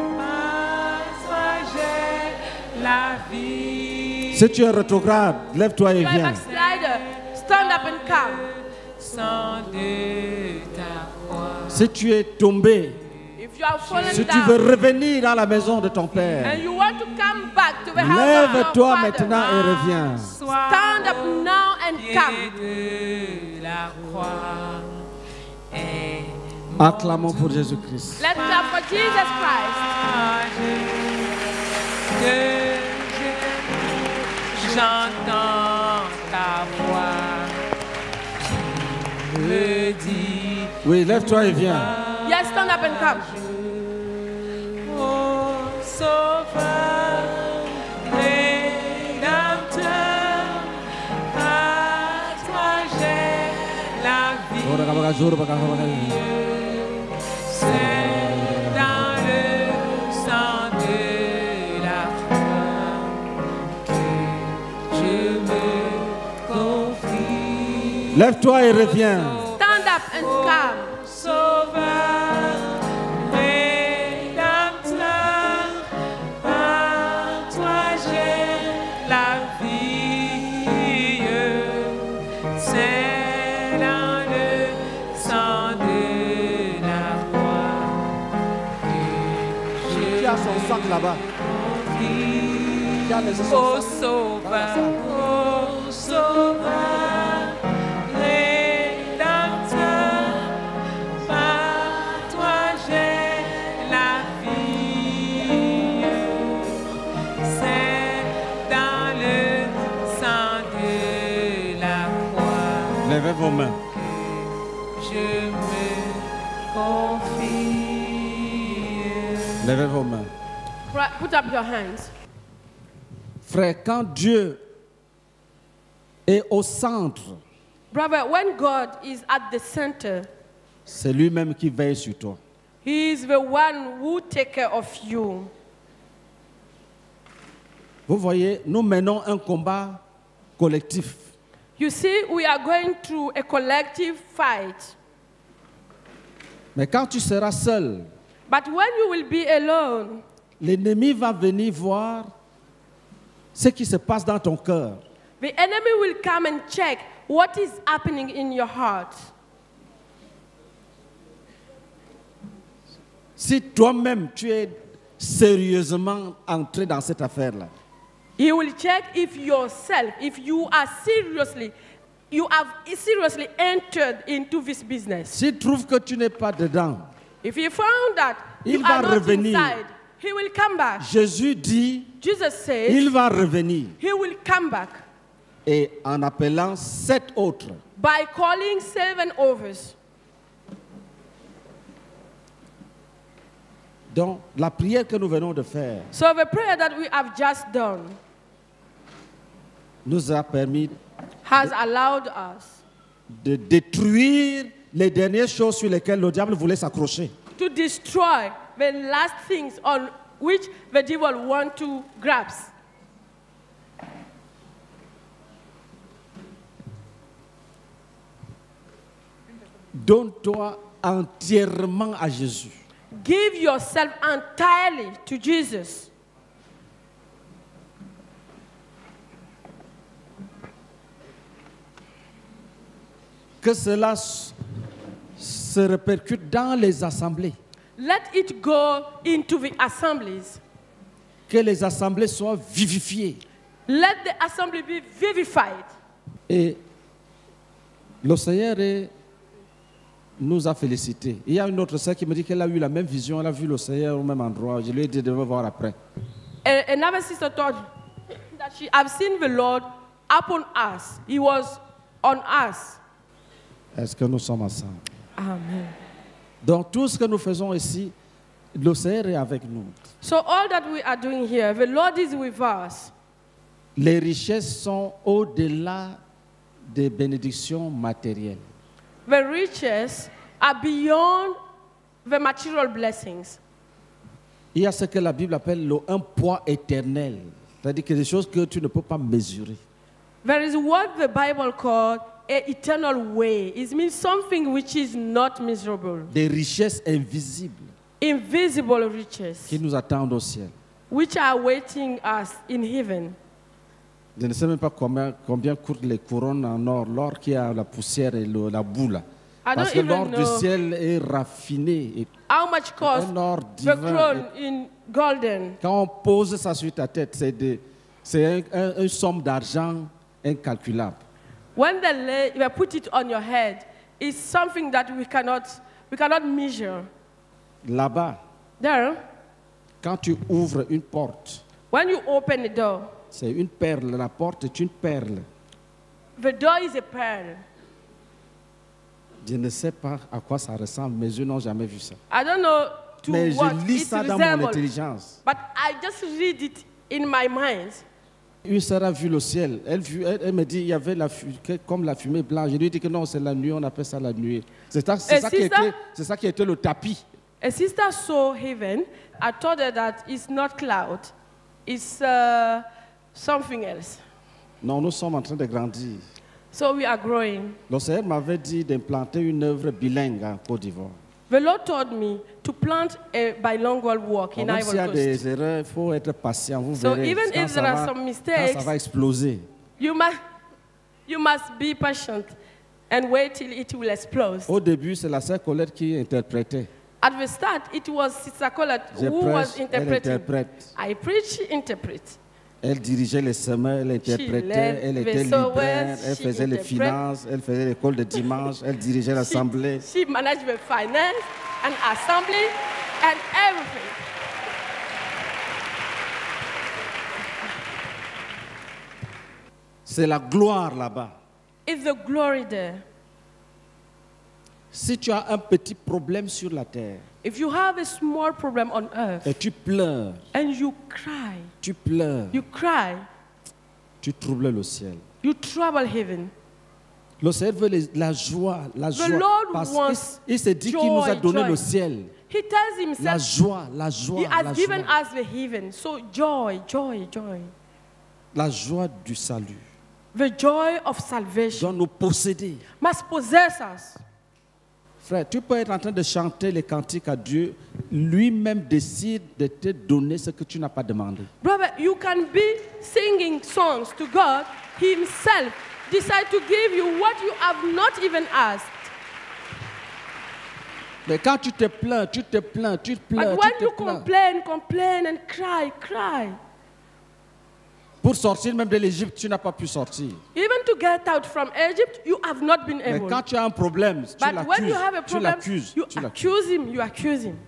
La vie si tu es un rétrograde, lève-toi et You are a viens. backslider. Stand up and come. sans de ta croix. Si tu es tombé, If you are fallen si tu veux down revenir dans la maison de ton Père, and you want to come back to the house of your lève-toi father, maintenant et reviens. stand up now and come. De la croix est Acclamons pour Jésus-Christ. Let's clap for Jesus Christ. que j'entends ta voix qui me dit Oui, lève-toi et viens. Yes, stand up and come. ô Sauveur, Rédempteur, à toi j'ai la vie. C'est dans le sang de la croix que je me confie. Lève-toi et reviens. Stand up and come. Sauveur, Rédempteur, la vie, c'est dans le sang de la croix que Qui a son sac là-bas? Qui a laissé son Ô sac? Sauveur, ô Sauveur, Rédempteur, par toi j'ai la vie. C'est dans le sang de la croix Levez vos mains. que je me confie. Levez vos mains. Put up your hands. Frère, quand Dieu est au centre, Brother, when God is at the center, c'est lui-même qui veille sur toi. He is the one who takes care of you. Vous voyez, nous menons un combat collectif. You see, we are going through a collective fight. Mais quand tu seras seul, But when you will be alone, l'ennemi va venir voir ce qui se passe dans ton cœur. the enemy will come and check what is happening in your heart. Si toi-même tu es sérieusement entré dans cette affaire-là, He will check if yourself, if you have seriously entered into this business. s'il trouve que tu n'es pas dedans, If he found that Il you va are not revenir. inside, he will come back. Jésus dit, Jesus says il va revenir. he will come back Et en appelant 7 autres, by calling 7 others. donc la prière que nous venons de faire So the prayer that we have just done nous a permis has allowed us de détruire les dernières choses sur lesquelles le diable voulait s'accrocher. to destroy the last things on which the devil want to grasp. Donne-toi entièrement à Jésus. Give yourself entirely to Jesus. Que cela se répercute dans les assemblées. Let it go into the assemblies. Que les assemblées soient vivifiées. Let the assembly be vivified. Et le Seigneur nous a félicités. Il y a une autre sœur qui me dit qu'elle a eu la même vision, elle a vu le Seigneur au même endroit. Je lui ai dit de me voir après. Another sister told that she have seen the Lord upon us. He was on us. Est-ce que nous sommes ensemble? Amen. Donc tout ce que nous faisons ici, le Seigneur est avec nous. So all that we are doing here, the Lord is with us. Les richesses sont au-delà des bénédictions matérielles. The riches are beyond the material blessings. Il y a ce que la Bible appelle un poids éternel. C'est-à-dire que des choses que tu ne peux pas mesurer. There is what the Bible calls an eternal way. It means something which is not miserable. Des richesses invisibles Invisible riches, qui nous attendent au ciel. which are waiting us in heaven. Je ne sais même pas combien coûtent les couronnes en or, l'or qui a la poussière et la boue là. I Parce don't que l'or even du know ciel est raffiné. Et how much cost un or the divin. crown in golden. Quand on pose ça sur ta tête, c'est une somme d'argent incalculable. When they put it on your head, it's something that we cannot measure. Là-bas, There, quand tu ouvres une porte, when you open the door, c'est une perle. La porte est une perle. the door is a pearl. Je ne sais pas à quoi ça ressemble. Mes yeux n'ont jamais vu ça. I don't know to Mais what je lis it ça dans mon resembles, intelligence. but I just read it in my mind. Une sœur a vu le ciel. Elle me dit il y avait comme la fumée blanche. Je lui ai dit que non, c'est la nuée. On appelle ça la nuée. C'est ça qui était le tapis. A sister saw heaven. I told her that it's not cloud, it's something else. Non, nous sommes en train de grandir. So we are growing. Le Seigneur m'avait dit d'implanter une œuvre bilingue en Côte d'Ivoire. The Lord told me to plant a bilingual walk in Même s'il y a Ivory Coast. des erreurs, il faut être patient. Vous So verrez even quand if ça there are va- some quand mistakes, ça va exploser. You must be patient and wait till it will explode. Au début, c'est la sœur Colette qui interprétait. At the start, it was Sister Colette Je who prêche, was elle interpreting. interprète. I preach, she interprets. Elle dirigeait les semeurs, elle interprétait, led elle the était sowers, libraire, elle she faisait les interpret. finances, elle faisait l'école de dimanche, elle dirigeait l'assemblée. She managed the finance and assembly and everything. C'est la gloire là-bas. It's the glory there. Si tu as un petit problème sur la terre If you have a small problem on earth et tu pleures, and you cry, tu pleures, you tu troubles le ciel. trouble heaven. Le ciel veut la joie, la joie. Lord Parce wants qu'il s'est dit qu'il nous a donné joy. le ciel. He tells La himself joie, la joie, he has la given joie. us the heaven. So joy, joy, joy. La joie du salut The joy of salvation doit nous posséder. must possess us. Frère, tu peux être en train de chanter les cantiques à Dieu. Lui-même décide de te donner ce que tu n'as pas demandé. Brother, you can be singing songs to God. He himself decide to give you what you have not even asked. Mais quand tu te plains, tu te plains, tu te plains, But when tu you te plains. complain and cry, Pour sortir même de l'Égypte, tu n'as pas pu sortir. even to get out from Egypt, you have not been Mais able. quand tu as un problème, tu But when you have a l'accuses, tu problem, l'accuses, you tu l'accuses. accuse him, you accuse him.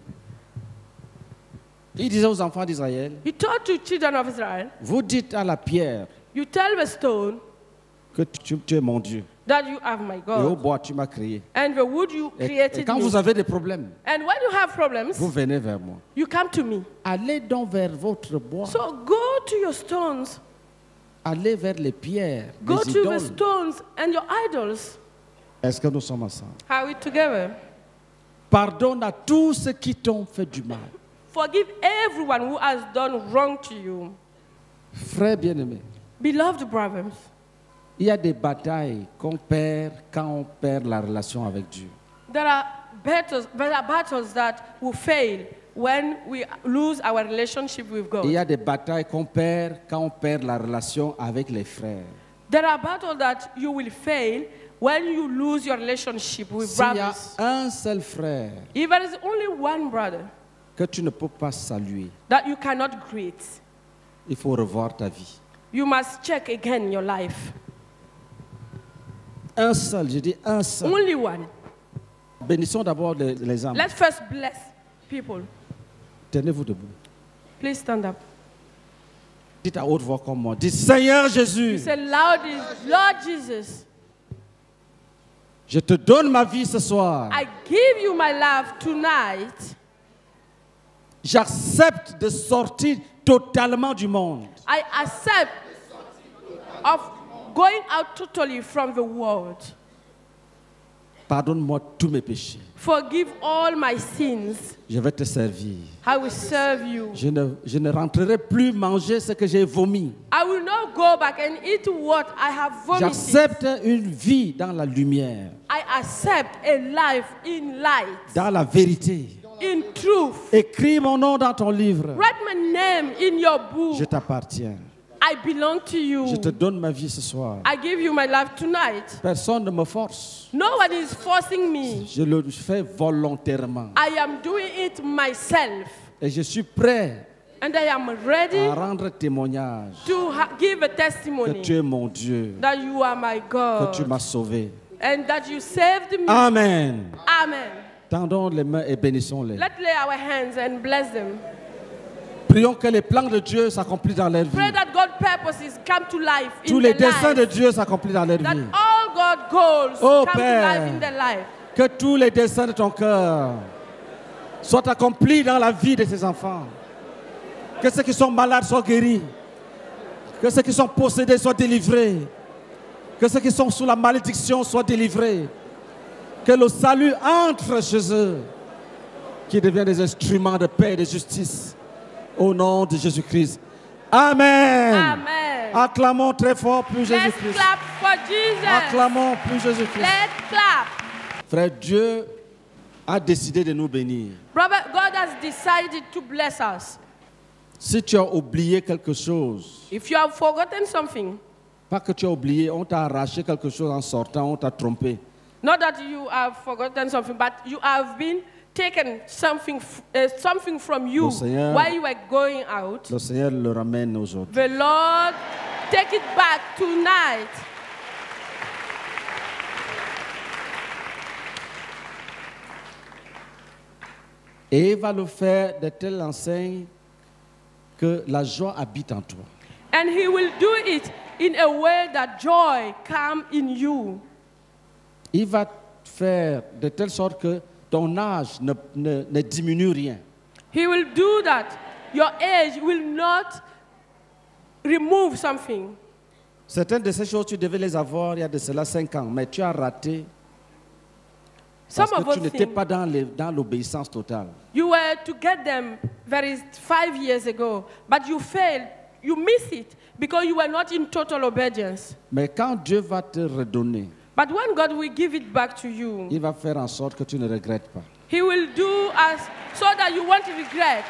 Il disait aux enfants d'Israël, He told to children of Israel, vous dites à la pierre you tell the stone que tu es mon Dieu. that you are my Et au God. bois, tu m'as créé. And the wood you Et created quand me. vous avez des problèmes, And when you have problems, vous venez vers moi. you come to me. Allez donc vers votre bois. So go to your stones. Allez vers les pierres, Go les to the idoles. stones and your idols. Est-ce que nous sommes ensemble? Are we together? Pardonne à tous ceux qui t'ont fait du mal. Forgive everyone who has done wrong to you. Frères bien-aimés, Beloved brothers, il y a des batailles qu'on perd quand on perd la relation avec Dieu. there are battles that will fail when we lose our relationship with Il y God. a des batailles qu'on perd quand on perd la relation avec les frères. There are battles that you will fail when you lose your relationship with S'il y a brothers. un seul frère If there is only one brother que tu ne peux pas saluer, that you cannot greet, il faut revoir ta vie. you must check again your life. Un seul, je dis un seul. Only one. Bénissons d'abord les âmes. Let's first bless people. Tenez-vous debout. Please stand up. Dites à haute voix comme moi. Dites Seigneur Jésus, Say loudly, Lord Jesus, je te donne ma vie ce soir. I give you my life tonight. J'accepte de sortir totalement du monde. I accept of going out totally from the world. Pardonne-moi tous mes péchés. Forgive all my sins. Je vais te servir. I will serve you. Je ne rentrerai plus manger ce que j'ai vomi. I will not go back and eat what I have vomited. J'accepte une vie dans la lumière, I accept a life in light, dans la vérité. in truth. Écris mon nom dans ton livre. Write my name in your Je book. t'appartiens. I belong to you. Je te donne ma vie ce soir. I give you my life tonight. Personne ne me force. No one is forcing me. Je le fais volontairement. I am doing it myself. Et je suis prêt And I am ready à rendre témoignage to give a que testimony tu es mon Dieu, that you are my que tu God m'as sauvé. and that you saved me. Amen. Amen. Tendons les mains et bénissons-les. Let's lay our hands and bless them. Prions que les plans de Dieu s'accomplissent dans leur vie. Pray that God's purposes come to life Tous in les their desseins de life. Dieu s'accomplissent dans leur That vie. all God's goals Oh, come Père. to life in their life. Que tous les desseins de ton cœur soient accomplis dans la vie de tes enfants. Que ceux qui sont malades soient guéris. Que ceux qui sont possédés soient délivrés. Que ceux qui sont sous la malédiction soient délivrés. Que le salut entre chez eux. Qui deviennent des instruments de paix et de justice. Au nom de Jésus-Christ. Amen. Amen. Acclamons très fort plus Let's Jésus-Christ. clap for Jesus. Acclamons plus Jésus-Christ. Let's clap. Frère, Dieu a décidé de nous bénir. Brother, God has decided to bless us. Si tu as oublié quelque chose, If you have forgotten something, pas que tu as oublié, on t'a arraché quelque chose en sortant, on t'a trompé. not that you have forgotten something, but you have been taken something from you Le Seigneur- while you were going out. Le Seigneur le ramène aujourd'hui. The Lord take it back tonight. Et il va le faire de telle enseigne que la joie habite en toi. And he will do it in a way that joy come in you. Il va faire de telle sorte que ton âge ne diminue rien. He will do that. Your age will not remove something. Certaines de ces choses, tu devais les avoir il y a de cela 5 ans, mais tu as raté Some parce of que tu us n'étais think pas dans l'obéissance totale. you were to get them 5 years ago, but you failed. You missed it because you were not in total obedience. Mais quand Dieu va te redonner, But when God will give it back to you, il va faire en sorte que tu ne regrettes pas. He will do as so that you won't regret.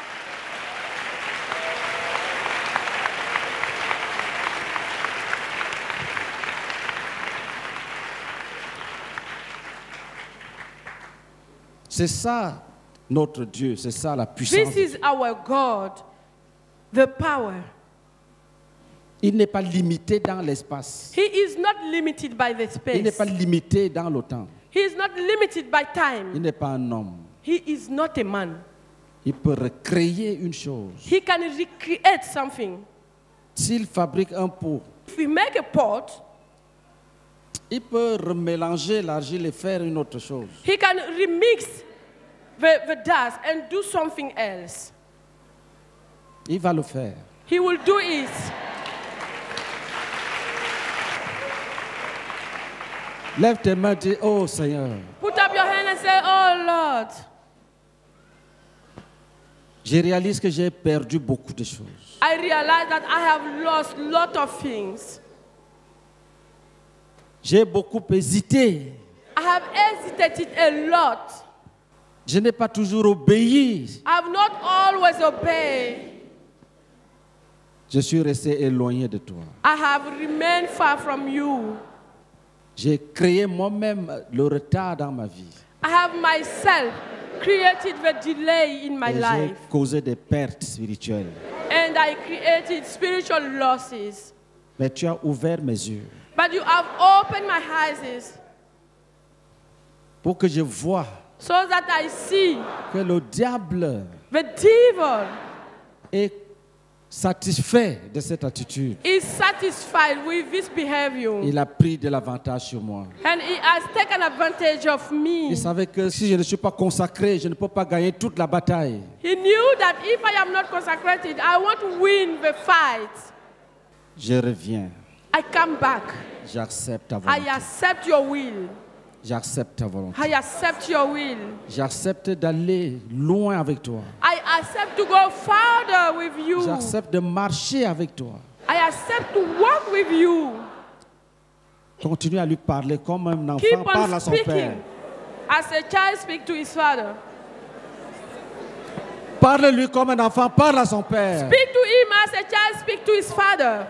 C'est ça notre Dieu, c'est ça la puissance. This is our God, the power. Il n'est pas limité dans l'espace. He is not limited by the Il n'est space. pas limité dans le temps. He is not limited by Il time. n'est pas un homme. He is not a man. Il peut recréer une chose. He can recreate something. S'il fabrique un pot, If we make a pot, il peut remélanger l'argile et faire une autre chose. he can remix the dust and do something else. Il va le faire. He will do it. Lève tes mains et dis, oh Seigneur, Put up your hand and say, oh Lord, je réalise que j'ai perdu beaucoup de choses. I realize that I have lost a lot of things. J'ai beaucoup hésité. I have hesitated a lot. Je n'ai pas toujours obéi. I have not always obeyed. Je suis resté éloigné de toi. I have remained far from you. J'ai créé moi-même le retard dans ma vie. I have myself created the delay in my Et j'ai life. causé des pertes spirituelles. And I created spiritual losses. Mais tu as ouvert mes yeux But you have opened my eyes pour que je voie so that I see que le diable the devil est satisfait de cette attitude. is satisfied with this behavior. Il a pris de l'avantage sur moi. And he has taken advantage of me. Il savait que si je ne suis pas consacré, je ne peux pas gagner toute la bataille. He knew that if I am not consecrated, I won't win the fight. Je reviens. I come back. J'accepte ta I volonté. accept your will. J'accepte ta volonté. I accept your will. J'accepte d'aller loin avec toi. I accept to go farther with you. J'accepte de marcher avec toi. I accept to walk with you. Continue à lui parler comme un enfant Keep parle on à son père. speaking as a child speaks to his father. Parle-lui comme un enfant parle à son père. Speak to him as a child speaks to his father.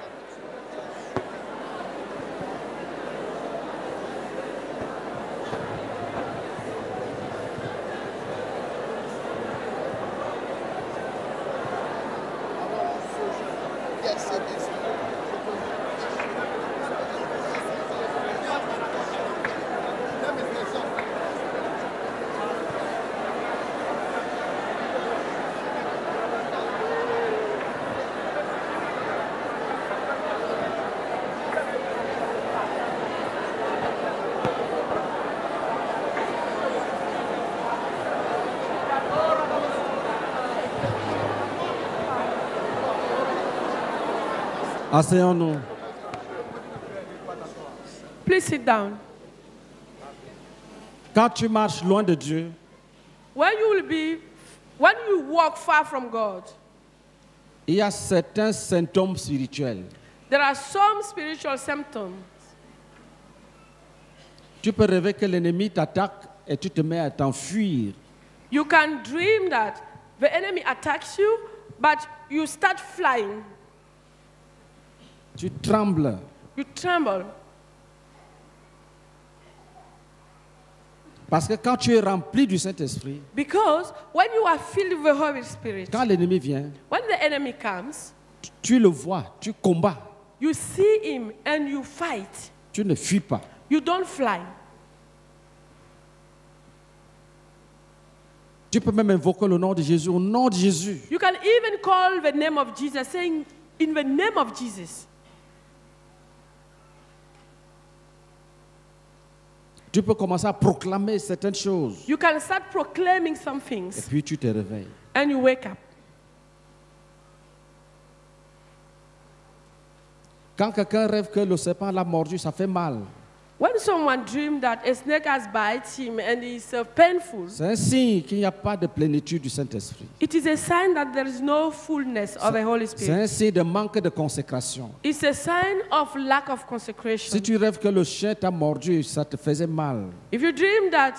Asseyons-nous. Please sit down. Quand tu marches loin de Dieu, When you walk far from God, il y a certains symptômes spirituels. there are some spiritual symptoms. Tu peux rêver que l'ennemi t'attaque et tu te mets à t'enfuir You can dream that the enemy attacks you, but you start flying. Tu trembles. You tremble. Parce que quand tu es rempli du Saint-Esprit, Because when you are filled with the Holy Spirit, quand l'ennemi vient, when the enemy comes, tu le vois, tu combats. you see him and you fight. Tu ne fuis pas. You don't fly. Tu peux même invoquer le nom de Jésus. Au nom de Jésus. You can even call the name of Jesus, saying, in the name of Jesus. Tu peux commencer à proclamer certaines choses. You can start proclaiming some Et things, puis tu te réveilles. and you wake up. Quand quelqu'un rêve que le serpent l'a mordu, ça fait mal. When someone dreams that a snake has bite him and it's painful, C'est un signe qu'il n'y a pas de plénitude du Saint-Esprit. it is a sign that there is no fullness of the Holy C'est Spirit. un signe de manque de consécration. It's a sign of lack of consecration. Si tu rêves que le chien t'a mordu, ça te faisait mal. If you dream that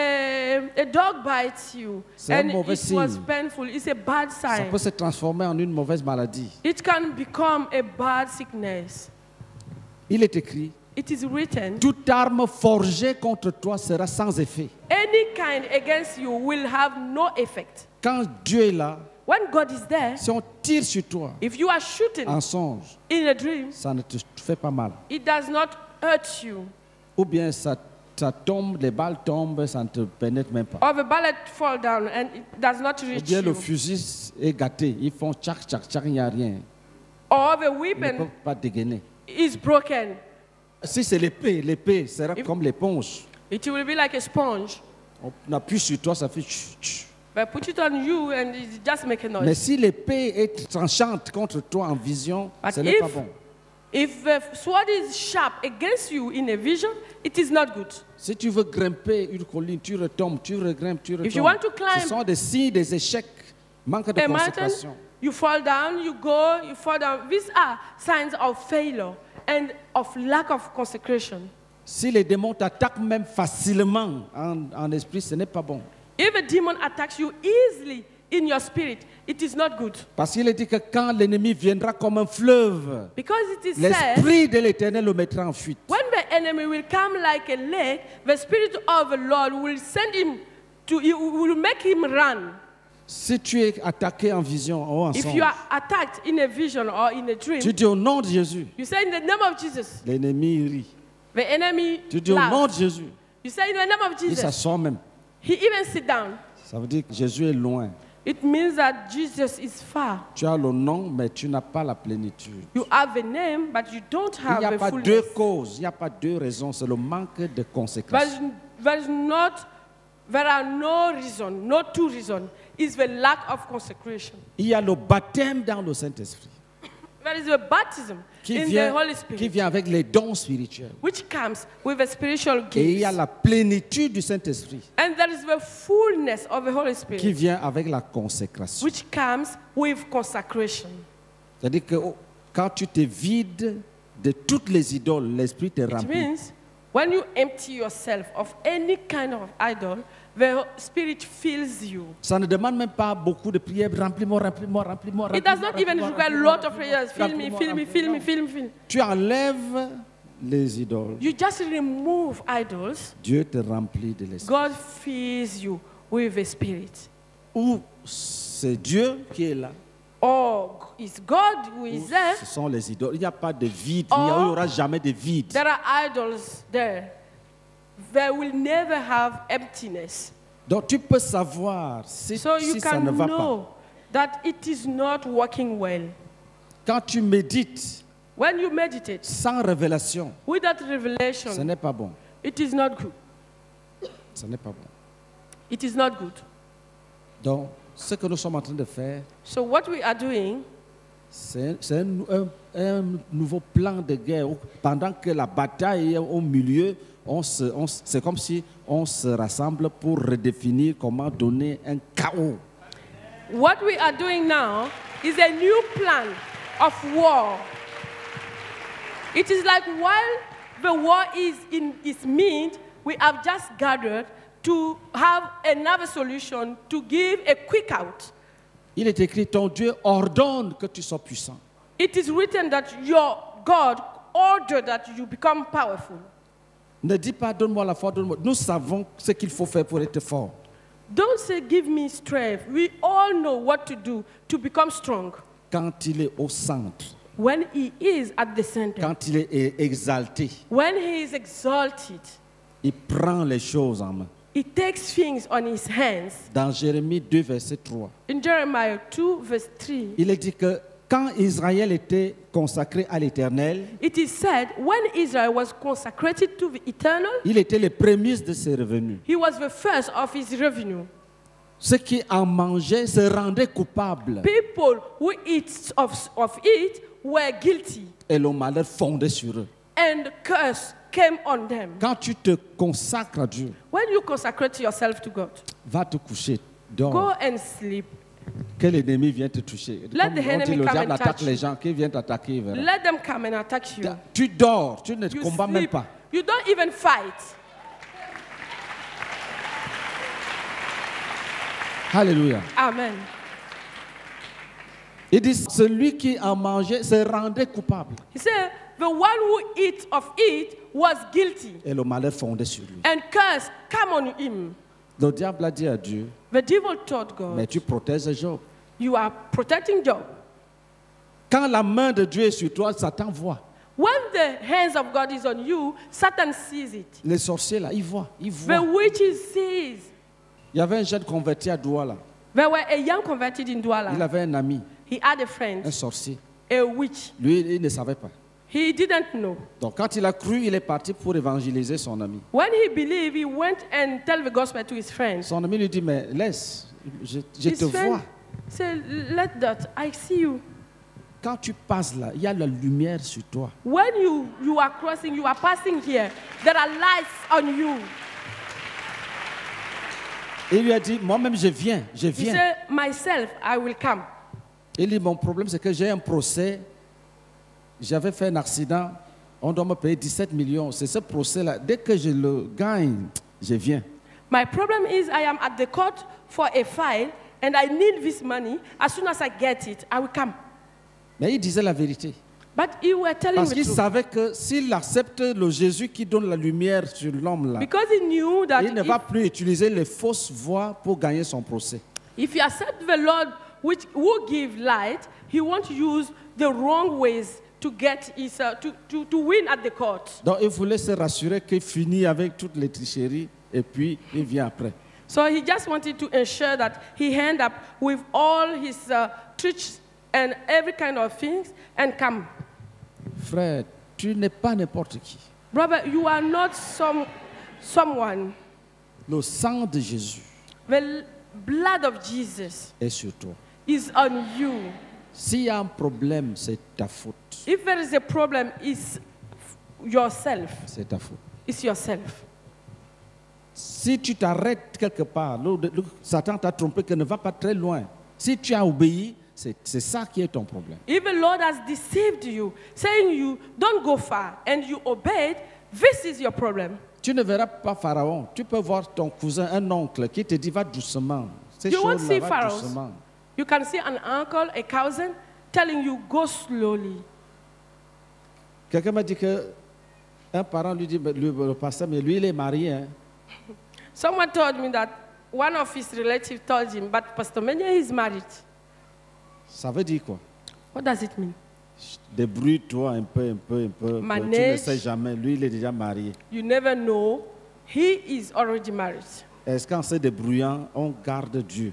a dog bites you C'est un and mauvais it was signe. painful, it's a bad Ça sign. peut se transformer en une mauvaise maladie. It can become a bad sickness. Il est écrit, It is written, toute arme forgée contre toi sera sans effet. any kind against you will have no effect. Quand Dieu est là, When God is there, si on tire sur toi if you are shooting en songe, in a dream, ça ne te fait pas mal. it does not hurt you. Ou bien ça tombe, les balles tombent, ça ne te pénètre même pas. Or the bullet fall down and it does not Ou reach bien le you. fusil est gâté, ils font tchac, tchac, tchac, il n'y a rien. Or the Ils ne weapon peuvent pas dégainer. is broken. Si c'est l'épée sera If- comme l'éponge. It will be like a sponge. On appuie sur toi, ça fait tch, tch. But put it on you and it just make a Mais noise. si l'épée est tranchante contre toi en vision, But ce n'est pas if- bon. If the sword is sharp against you in a vision, it is not good. Si tu veux grimper une colline, tu retombes, tu regrimpes, tu If you retombes. want to climb Ce sont des signes, des échecs, manque de a mountain, consécration. you fall down, you go, you fall down. These are signs of failure and of lack of consecration. Si les démons t'attaquent même facilement en esprit, ce n'est pas bon. If a demon attacks you easily in your spirit, it is not good. Parce qu'il est dit que quand l'ennemi viendra comme un fleuve, Because it is said, l'esprit de l'Éternel le mettra en fuite. when the enemy will come like a lake, the Spirit of the Lord will send him to, you will make him run. Si tu es attaqué en vision ou en If songe, you are attacked in a vision or in a dream, tu dis au nom de Jésus, you say in the name of Jesus, l'ennemi rit. the enemy Tu dis au nom laughs. de Jésus, You say in the name of il Jesus, s'assoit même. he even sit down. Ça veut dire que Jésus est loin. It means that Jesus is far. Tu as le nom, mais tu n'as pas la plénitude. You have a name, but you don't Il n'y have a a pas fullness. deux causes, il n'y a pas deux raisons, c'est le manque de consécration. There are no reason, no two reasons. It's the lack of consecration. Il y a le baptême dans le Saint-Esprit There is a baptism qui in vient, the Holy qui Spirit, vient avec les dons spirituels. which comes with a spiritual Et il y a gift. la plénitude du Saint-Esprit And there is the fullness of the Holy qui Spirit, vient avec la consécration. which comes with consecration. C'est-à-dire que quand tu te vides de toutes les idoles, l'Esprit te It remplit. means when you empty yourself of any kind of idol, the Spirit fills you. Ça ne demande même pas beaucoup de prières. Remplis-moi, remplis-moi, remplis-moi. It does remplis-moi, not even remplis-moi, require a remplis-moi, lot of prayers. Fill me, remplis-moi, fill me, fill me, remplis-moi. fill me, fill me. Tu enlèves les idoles. You just remove idols. Dieu te remplit de l'Esprit. God fills you with the Spirit. Ou c'est Dieu qui est là, Or it's God who ou is there. ce sont les idoles. Il n'y a pas de vide. Il n'y aura jamais de vide. There are idols there. They will never have emptiness. Donc tu peux savoir si, So you si ça can ne va pas. know that it is not working well. Quand tu médites When you meditate sans révélation, without ce revelation, n'est pas bon. it is not good. Ce n'est pas bon. It is not good. Donc, ce que nous sommes en train de faire, So what we are doing, c'est un nouveau plan de guerre. Où, pendant que la bataille est au milieu, c'est comme si on se rassemble pour redéfinir comment donner un chaos. what we are doing now is a new plan of war. It is like while the war is in its mid, we have just gathered to have another solution to give a quick out. Il est écrit, ton Dieu ordonne que tu sois puissant. It is written that your God ordered that you become powerful. Ne dis pas, donne-moi la force, donne-moi. Nous savons ce qu'il faut faire pour être fort. Don't say, give me strength. We all know what to do to become strong. Quand il est au centre, When he is at the center, quand il est exalté, when he is exalted, il prend les choses en main. he takes things on his hands. Dans Jérémie 2, verset 3, In Jeremiah 2, verse 3, il est dit que quand Israël était consacré à l'Éternel, it is said, when Israel was consecrated to the eternal, il était les prémices de ses revenus. he was the first of his revenue. Ceux qui en mangeaient se rendaient coupables People who eat of it were guilty, et le malheur fondait sur eux. and curse came on them. Quand tu te consacres à Dieu, When you consecrate yourself to God, va te coucher, go dors. and sleep. Que l'ennemi vienne te toucher. Let Comme the on dit, enemy le come diable and attaque touch les you. gens qui viennent t'attaquer. il verra. Let them come and attack you. Tu dors, tu ne You combats même sleep. pas. You don't even fight. Alléluia. Amen. Il dit, celui qui en mangeait se rendait coupable. He said, the one who eat of it was guilty, Et le malheur fondait sur lui. and curse come on him. Le diable a dit à Dieu, The devil told God, mais tu protèges Job. you are protecting Job. Quand la main de Dieu est sur toi, Satan voit. When the hands of God is on you, Satan sees it. Les sorciers là, ils voient. The witches sees. Il y avait un jeune converti à Douala. There were a young converted in Il Douala. avait un ami, He had a un friend, sorcier. a witch. Lui, il ne savait pas. He didn't know. Donc quand il a cru, il est parti pour évangéliser son ami. When he believed, he went and tell the gospel to his friends. Son ami lui dit, mais laisse, je His te friend vois. said, let that, I see you. Quand tu passes là, il y a la lumière sur toi. When you are crossing, you are passing here, there are lights on you. Et il lui a dit, moi-même je viens. He said, myself, I will come. Il dit, mon problème c'est que j'ai un procès. J'avais fait un accident. On doit me payer 17 millions. C'est ce procès-là. Dès que je le gagne, je viens. My problem is I am at the court for a file and I need this money. As soon as I get it, I will come. Mais il disait la vérité. But he were telling Parce the qu'il truth. savait que s'il accepte le Jésus qui donne la lumière sur l'homme là, Because he knew that il ne va plus utiliser les fausses voies pour gagner son procès. if you accept the Lord who give light, he won't use the wrong ways to get his, to win at the court. Donc il voulait se rassurer qu'il finit avec toutes les tricheries et puis il vient après. So he just wanted to ensure that he end up with all his tricks and every kind of things and come. Frère, tu n'es pas n'importe qui. Brother, you are not someone. Le sang de Jésus The blood of Jesus est sur toi. is on you. S'il y a un problème, c'est ta faute. If there is a problem, it's yourself. C'est ta faute. It's yourself. Si tu t'arrêtes quelque part, Satan t'a trompé que ne va pas très loin. Si tu as obéi, c'est ça qui est ton problème. If the Lord has deceived you, saying you don't go far, and you obeyed, this is your problem. Tu ne verras pas Pharaon. Tu peux voir ton cousin, un oncle qui te dit va doucement. Ces You won't choses-là, see va pharaohs. doucement. You can see an uncle, a cousin, telling you go slowly. Quelqu'un m'a dit que un parent lui dit, le pasteur, mais lui il est marié. Hein. Someone told me that one of his relatives told him, but Pastor Menya is married. Ça veut dire quoi? What does it mean? Débrouille-toi un peu. Tu ne Manage. sais jamais. Lui, il est déjà marié. You never know. He is already married. Est-ce qu'en se débrouillant, on garde Dieu?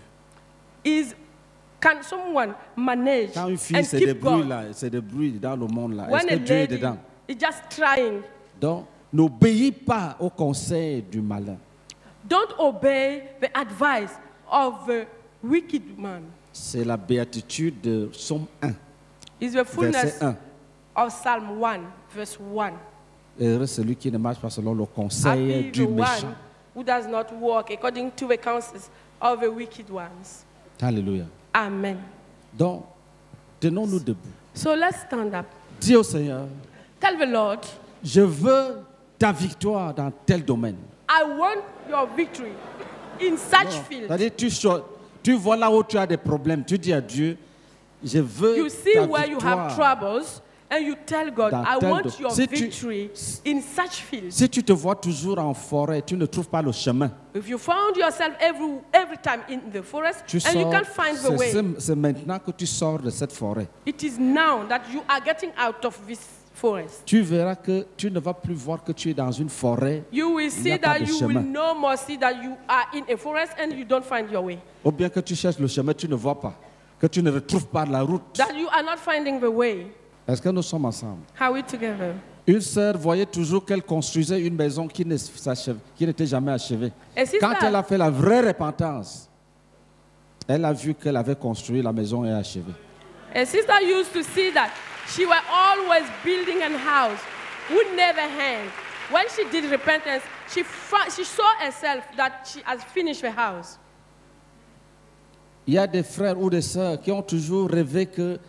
Can someone manage Quand une fille and se keep débrouille, God? là, se débrouille dans le monde, là, est-ce When que a Dieu est lady dedans? is just trying, Donc, n'obéis pas au conseil du malin. don't obey the advice of the wicked man. C'est la béatitude de Psaume 1, Is the fullness verset 1. of Psalm 1, verse 1. Heureux celui qui ne marche pas selon le conseil Happy du the méchant. one who does not walk according to the counsels of the wicked ones. Alléluia. Amen. Donc, tenons-nous debout. So let's stand up. Dis au Seigneur, Tell the Lord, je veux ta victoire dans tel domaine. I want your victory in such field. C'est-à-dire, tu vois là où tu as des problèmes. Tu dis à Dieu, je veux You see ta where you have victoire. troubles, and you tell God, Dans I tel want do- your Si tu- victory in such field. Si tu te vois toujours en forêt, tu ne trouves pas le chemin. If you found yourself every time in the forest Tu and you sors, can't find the way, c'est maintenant que tu sors de cette forêt. it is now that you are getting out of this forest. Tu verras que tu ne vas plus voir que tu es dans une forêt, You will n'y a see pas that de you will chemin. no more see that you are in a forest and you don't find your way. ou bien que tu cherches le chemin, tu ne vois pas, que tu ne retrouves pas la route. That you are not finding the way. Est-ce que nous sommes ensemble? Are we together? Une sœur voyait toujours qu'elle construisait une maison qui n'était jamais achevée. A sister, Quand elle a fait la vraie repentance, elle a vu qu'elle avait construit la maison et achevée. a sister used to see that she was always building a house, would never end. When she did repentance, she saw herself that she has finished the house. Il y a des frères ou des sœurs qui ont toujours rêvé que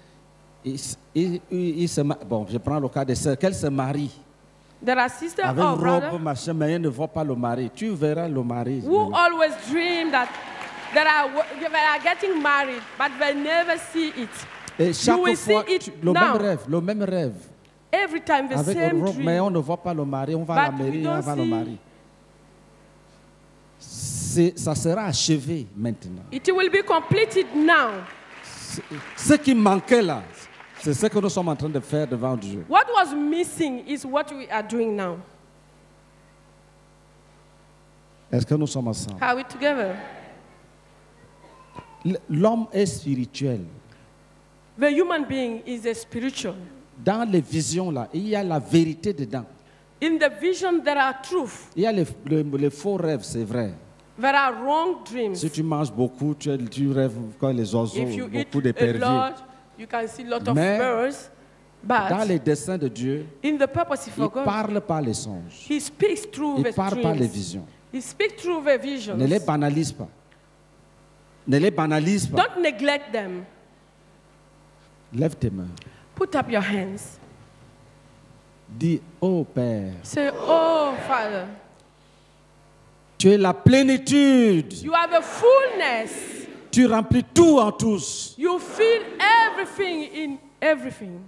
bon, je prends le cas des sœurs, qu'elles se marient There are sisters avec or une robe, brothers machin, mais elles ne voient pas le mari. Tu verras le mari. who always dream that they are getting married, but they never see it. Et chaque will fois, see it le now. même rêve. Every time the Avec same une robe, mais dream. on ne voit pas le mari. On va à la But we mairie, on don't va le see- mari. Ça sera achevé maintenant. It will be completed now. Ce qui manquait là, c'est ce que nous sommes en train de faire devant Dieu. What was missing is what we are doing now. Est-ce que nous sommes ensemble? Are we together? L'homme est spirituel. The human being is a spiritual. Dans les visions là, il y a la vérité dedans. In the vision, there are truth. Il y a les faux rêves, c'est vrai. There are wrong dreams. Si tu manges beaucoup, tu rêves comme les oiseaux, If you eat beaucoup a d'éperviers. lot, you can see a lot of Mais birds. Dans But les desseins de Dieu, in the purpose il for ne God, parle pas les songes. He speaks through Il ne the parle pas les dreams. visions. He speaks through the visions. Ne les banalise pas. Ne les banalise pas. Don't neglect them. Lève tes mains. Put up your hands. Dis, oh Père, Say, oh, Father, tu es la plénitude. you are the fullness. Tu remplis tout en tous. You feel everything in everything.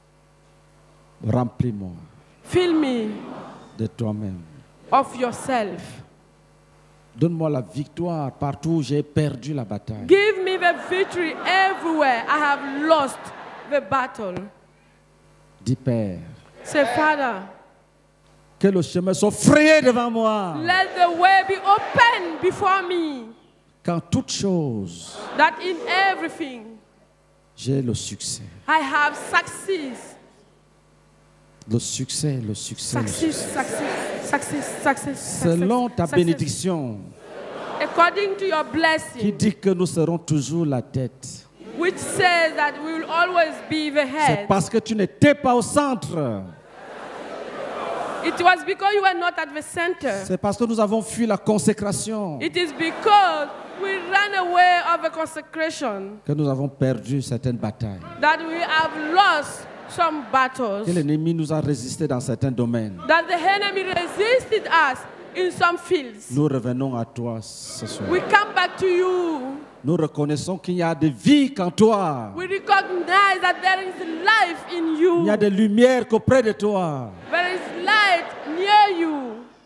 Remplis-moi Fill me de toi-même. of yourself. Donne-moi la victoire partout où j'ai perdu la bataille. Give me the victory everywhere I have lost the battle. Dis Père, Say, Father, que le chemin soit frayé devant moi. let the way be open before me, Qu'en toute chose, that in everything j'ai le succès. I have success. Le succès, le succès. Le Success, succès. success, success, success. Selon ta success. bénédiction According to your qui blessing, dit que nous serons toujours la tête. which says that we will always be the C'est head. parce que tu n'étais pas au centre. It was because you were not at the center. C'est parce que nous avons fui la consécration It is because we ran away of the consecration que nous avons perdu certaines batailles. that we have lost some battles. Que l'ennemi nous a résisté dans certains domaines. That the enemy resisted us in some fields. Nous revenons à toi ce soir. We come back to you. Nous reconnaissons qu'il y a de vie qu'en toi. We recognize that there is life in Il y a you. de lumière qu'auprès de toi. There is light near you.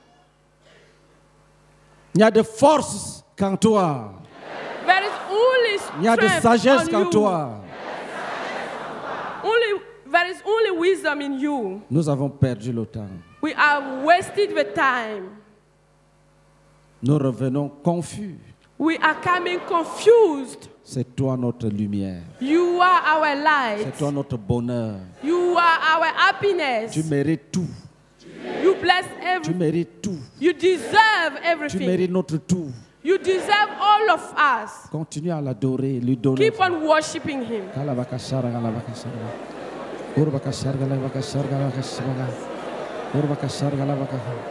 Il y a de force qu'en toi. There is only Il y a de strength sagesse on qu'en you. toi. There is only wisdom in you. Nous avons perdu le temps. We have wasted the time. Nous revenons confus. We are coming confused. C'est toi notre lumière. You are our C'est light. toi notre bonheur. You are our happiness. Tu mérites tout. You bless Tu everything. mérites tout. You deserve Tu everything. mérites notre tout. You deserve all of us. Continue à l'adorer, lui donner. Keep on worshiping Him. Kalabakashara, kalabakashara. Urbakashara, kalabakashara, kalabakashara. Urbakashara, kalabakashara.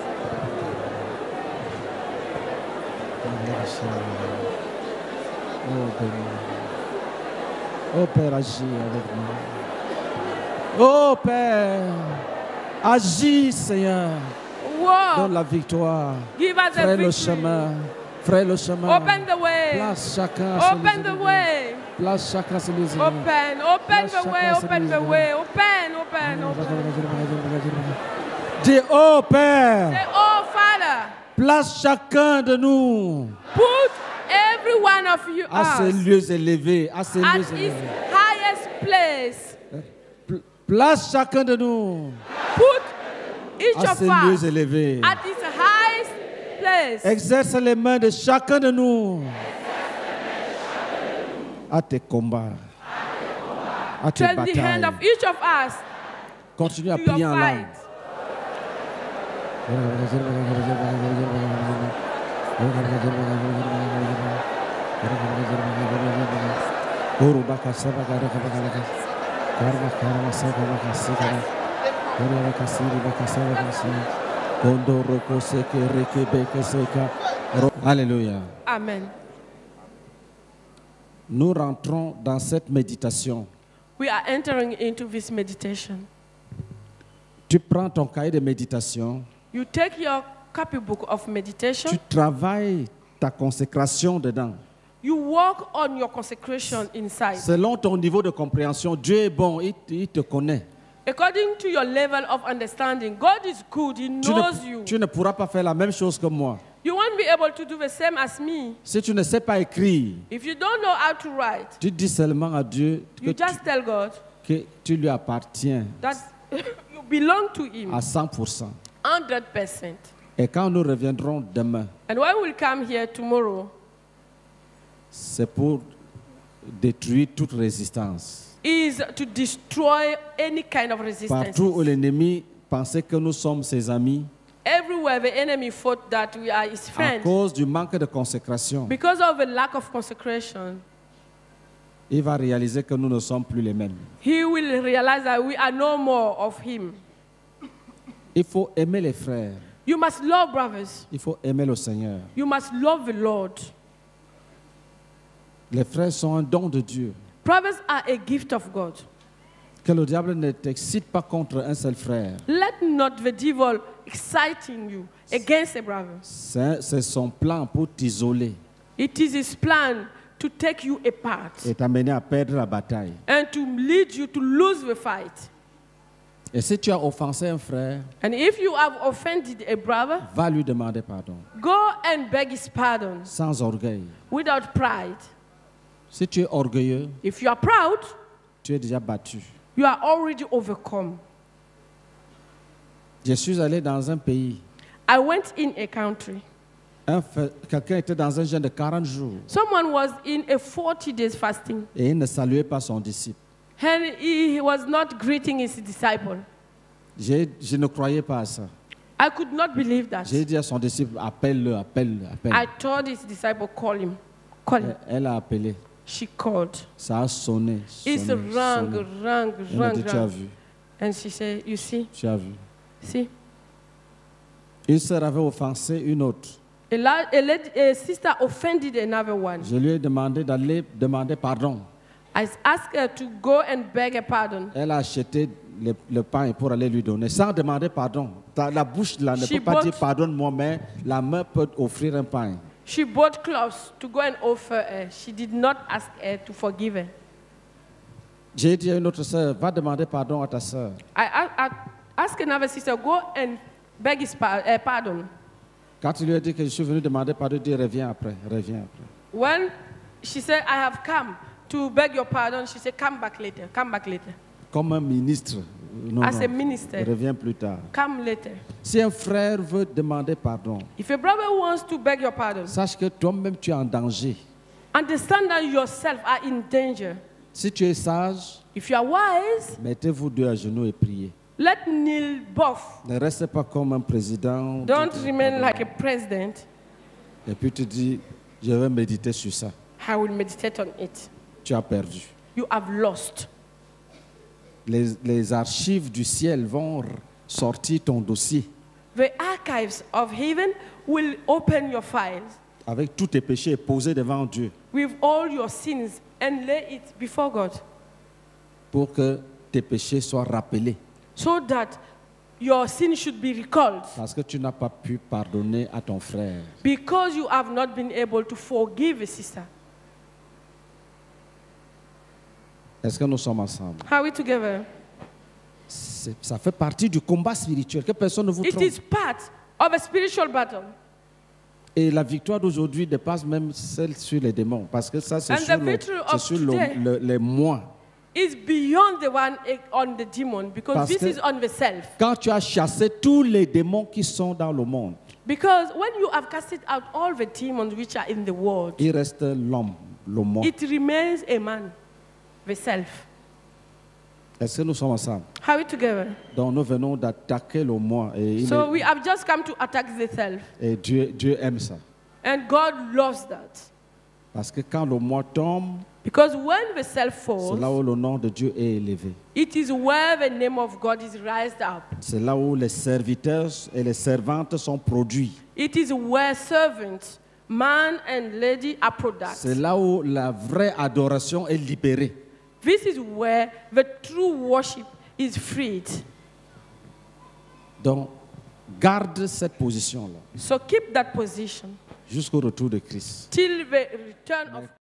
Oh Père, agis avec nous. Oh Père, agis Seigneur. war. Donne la victoire. Give us a Frère le victory. chemin. Frère le chemin. Open the way. Place chacun sur Open les the way. Place chacun sur les Open. Open the way. Open the way. Open. Open. Open. Dis, oh Père, Say, oh Father, place chacun de nous put every one of you à ces us lieux élevés. À ces at lieux his élevés. highest place. Place chacun de nous Put each à of ces lieux us élevés. at his highest place. Exerce les mains de chacun de nous à tes combats, à tes Turn the hand batailles. of each of us Continue à to prier your en langue. fight. Alléluia. Amen. Nous rentrons dans cette méditation. We are entering into this meditation. Tu prends ton cahier de méditation, You take your copybook of meditation. tu travailles ta consécration dedans. You work on your consecration inside. Selon ton niveau de compréhension, Dieu est bon, il te connaît. According to your level of understanding, God is good. He knows you. Tu ne pourras pas faire la même chose que moi. You won't be able to do the same as me. Si tu ne sais pas écrire, If you don't know how to write, tu dis seulement à Dieu you just tell God que tu lui appartiens that you belong to Him à 100%. 100%. Et quand nous reviendrons demain, And when we'll come here tomorrow, c'est pour détruire toute résistance. is to destroy any kind of resistance. Partout où l'ennemi pensait que nous sommes ses amis, Everywhere the enemy thought that we are his à friends, cause du manque de consécration, because of a lack of consecration, il va réaliser que nous ne sommes plus les mêmes. he will realize that we are no more of him. Il faut aimer les frères. You must love brothers. Il faut aimer le Seigneur. You must love the Lord. Les frères sont un don de Dieu. Brothers are a gift of God. Que le diable ne t'excite pas contre un seul frère. Let not the devil exciting you against a brother. C'est son plan pour t'isoler It is his plan to take you apart et t'amener à perdre la bataille. and to lead you to lose the fight. Et si tu as offensé un frère, And if you have offended a brother, va lui demander pardon, go and beg his pardon sans orgueil. without pride. Si tu es orgueilleux, If you are proud, tu es déjà battu. you are already overcome. Je suis allé dans un pays, I went in a country. quelqu'un était dans un jeûne de 40 jours Someone was in a 40 days fasting, et il ne saluait pas son disciple. and he was not greeting his disciple. Je ne croyais pas à ça. I could not believe that. J'ai dit à son disciple, appelle-le, appelle-le, I appelle-le. told his disciple, call him. Call him. Elle a appelé. She called. Ça a sonné. It's sonné, rang, sonné. rang, Elle m'a dit, rang, tu as rang. vu, And she said, you see, tu as vu. see. Une sœur avait offensé une autre. A sister offended another one. Je lui ai demandé d'aller demander pardon. I asked her to go and beg a pardon. Elle a acheté le pain pour aller lui donner, sans demander pardon. La bouche là ne She peut pas bought- dire pardonne-moi, mais la main peut offrir un pain. She bought clothes to go and offer her. She did not ask her to forgive her. J'ai dit à une autre sœur, va demander pardon à ta sœur. I asked another sister, go and beg his pardon. Quand il lui a dit que je suis venu demander pardon, il dit reviens après, reviens après. When she said, I have come to beg your pardon, she said, come back later, come back later. Comme un ministre. Non, As non, a minister. reviens plus tard. Come later. Si un frère veut demander pardon, If a brother wants to beg your pardon, sache que toi-même tu es en danger. understand that yourself are in danger. Si tu es sage, If you are wise, mettez-vous deux à genoux et priez. let kneel both. Ne reste pas comme un président. Don't remain like a president. Et puis tu dis, je vais méditer sur ça. I will meditate on it. Tu as perdu. You have lost. Les archives du ciel vont sortir ton dossier The archives of heaven will open your files avec tous tes péchés et posés devant Dieu with all your sins and lay it before God pour que tes péchés soient rappelés. so that your sin should be recalled. Parce que tu n'as pas pu pardonner à ton frère. Because you have not been able to forgive a sister. Est-ce que nous sommes ensemble? Are we together? Ça fait partie du combat spirituel. Que personne ne vous It trompe. is part of a spiritual battle. Et la victoire d'aujourd'hui dépasse même celle sur les démons. Parce que ça, c'est And sur, the victory c'est of sur today les moi. is beyond the one on the demon, because Parce this que- is on the self. Quand tu as chassé tous les démons qui sont dans le monde, Because when you have casted out all the demons which are in the world, il reste l'homme, le moi. it remains a man, the self. Est-ce que nous sommes ensemble? Are we together? Donc nous venons d'attaquer le moi. Et, So we have just come to attack the self. et Dieu aime ça. And God loves that. Parce que quand le moi tombe, Because when the self c'est falls, là où le nom de Dieu est élevé. it is where the name of God is raised up. C'est là où les serviteurs et les servantes sont produits. It is where servants, man and lady, are products. C'est là où la vraie adoration est libérée. This is where the true worship is freed. Donc, garde cette position-là So keep that position jusqu'au retour de Christ. till the return of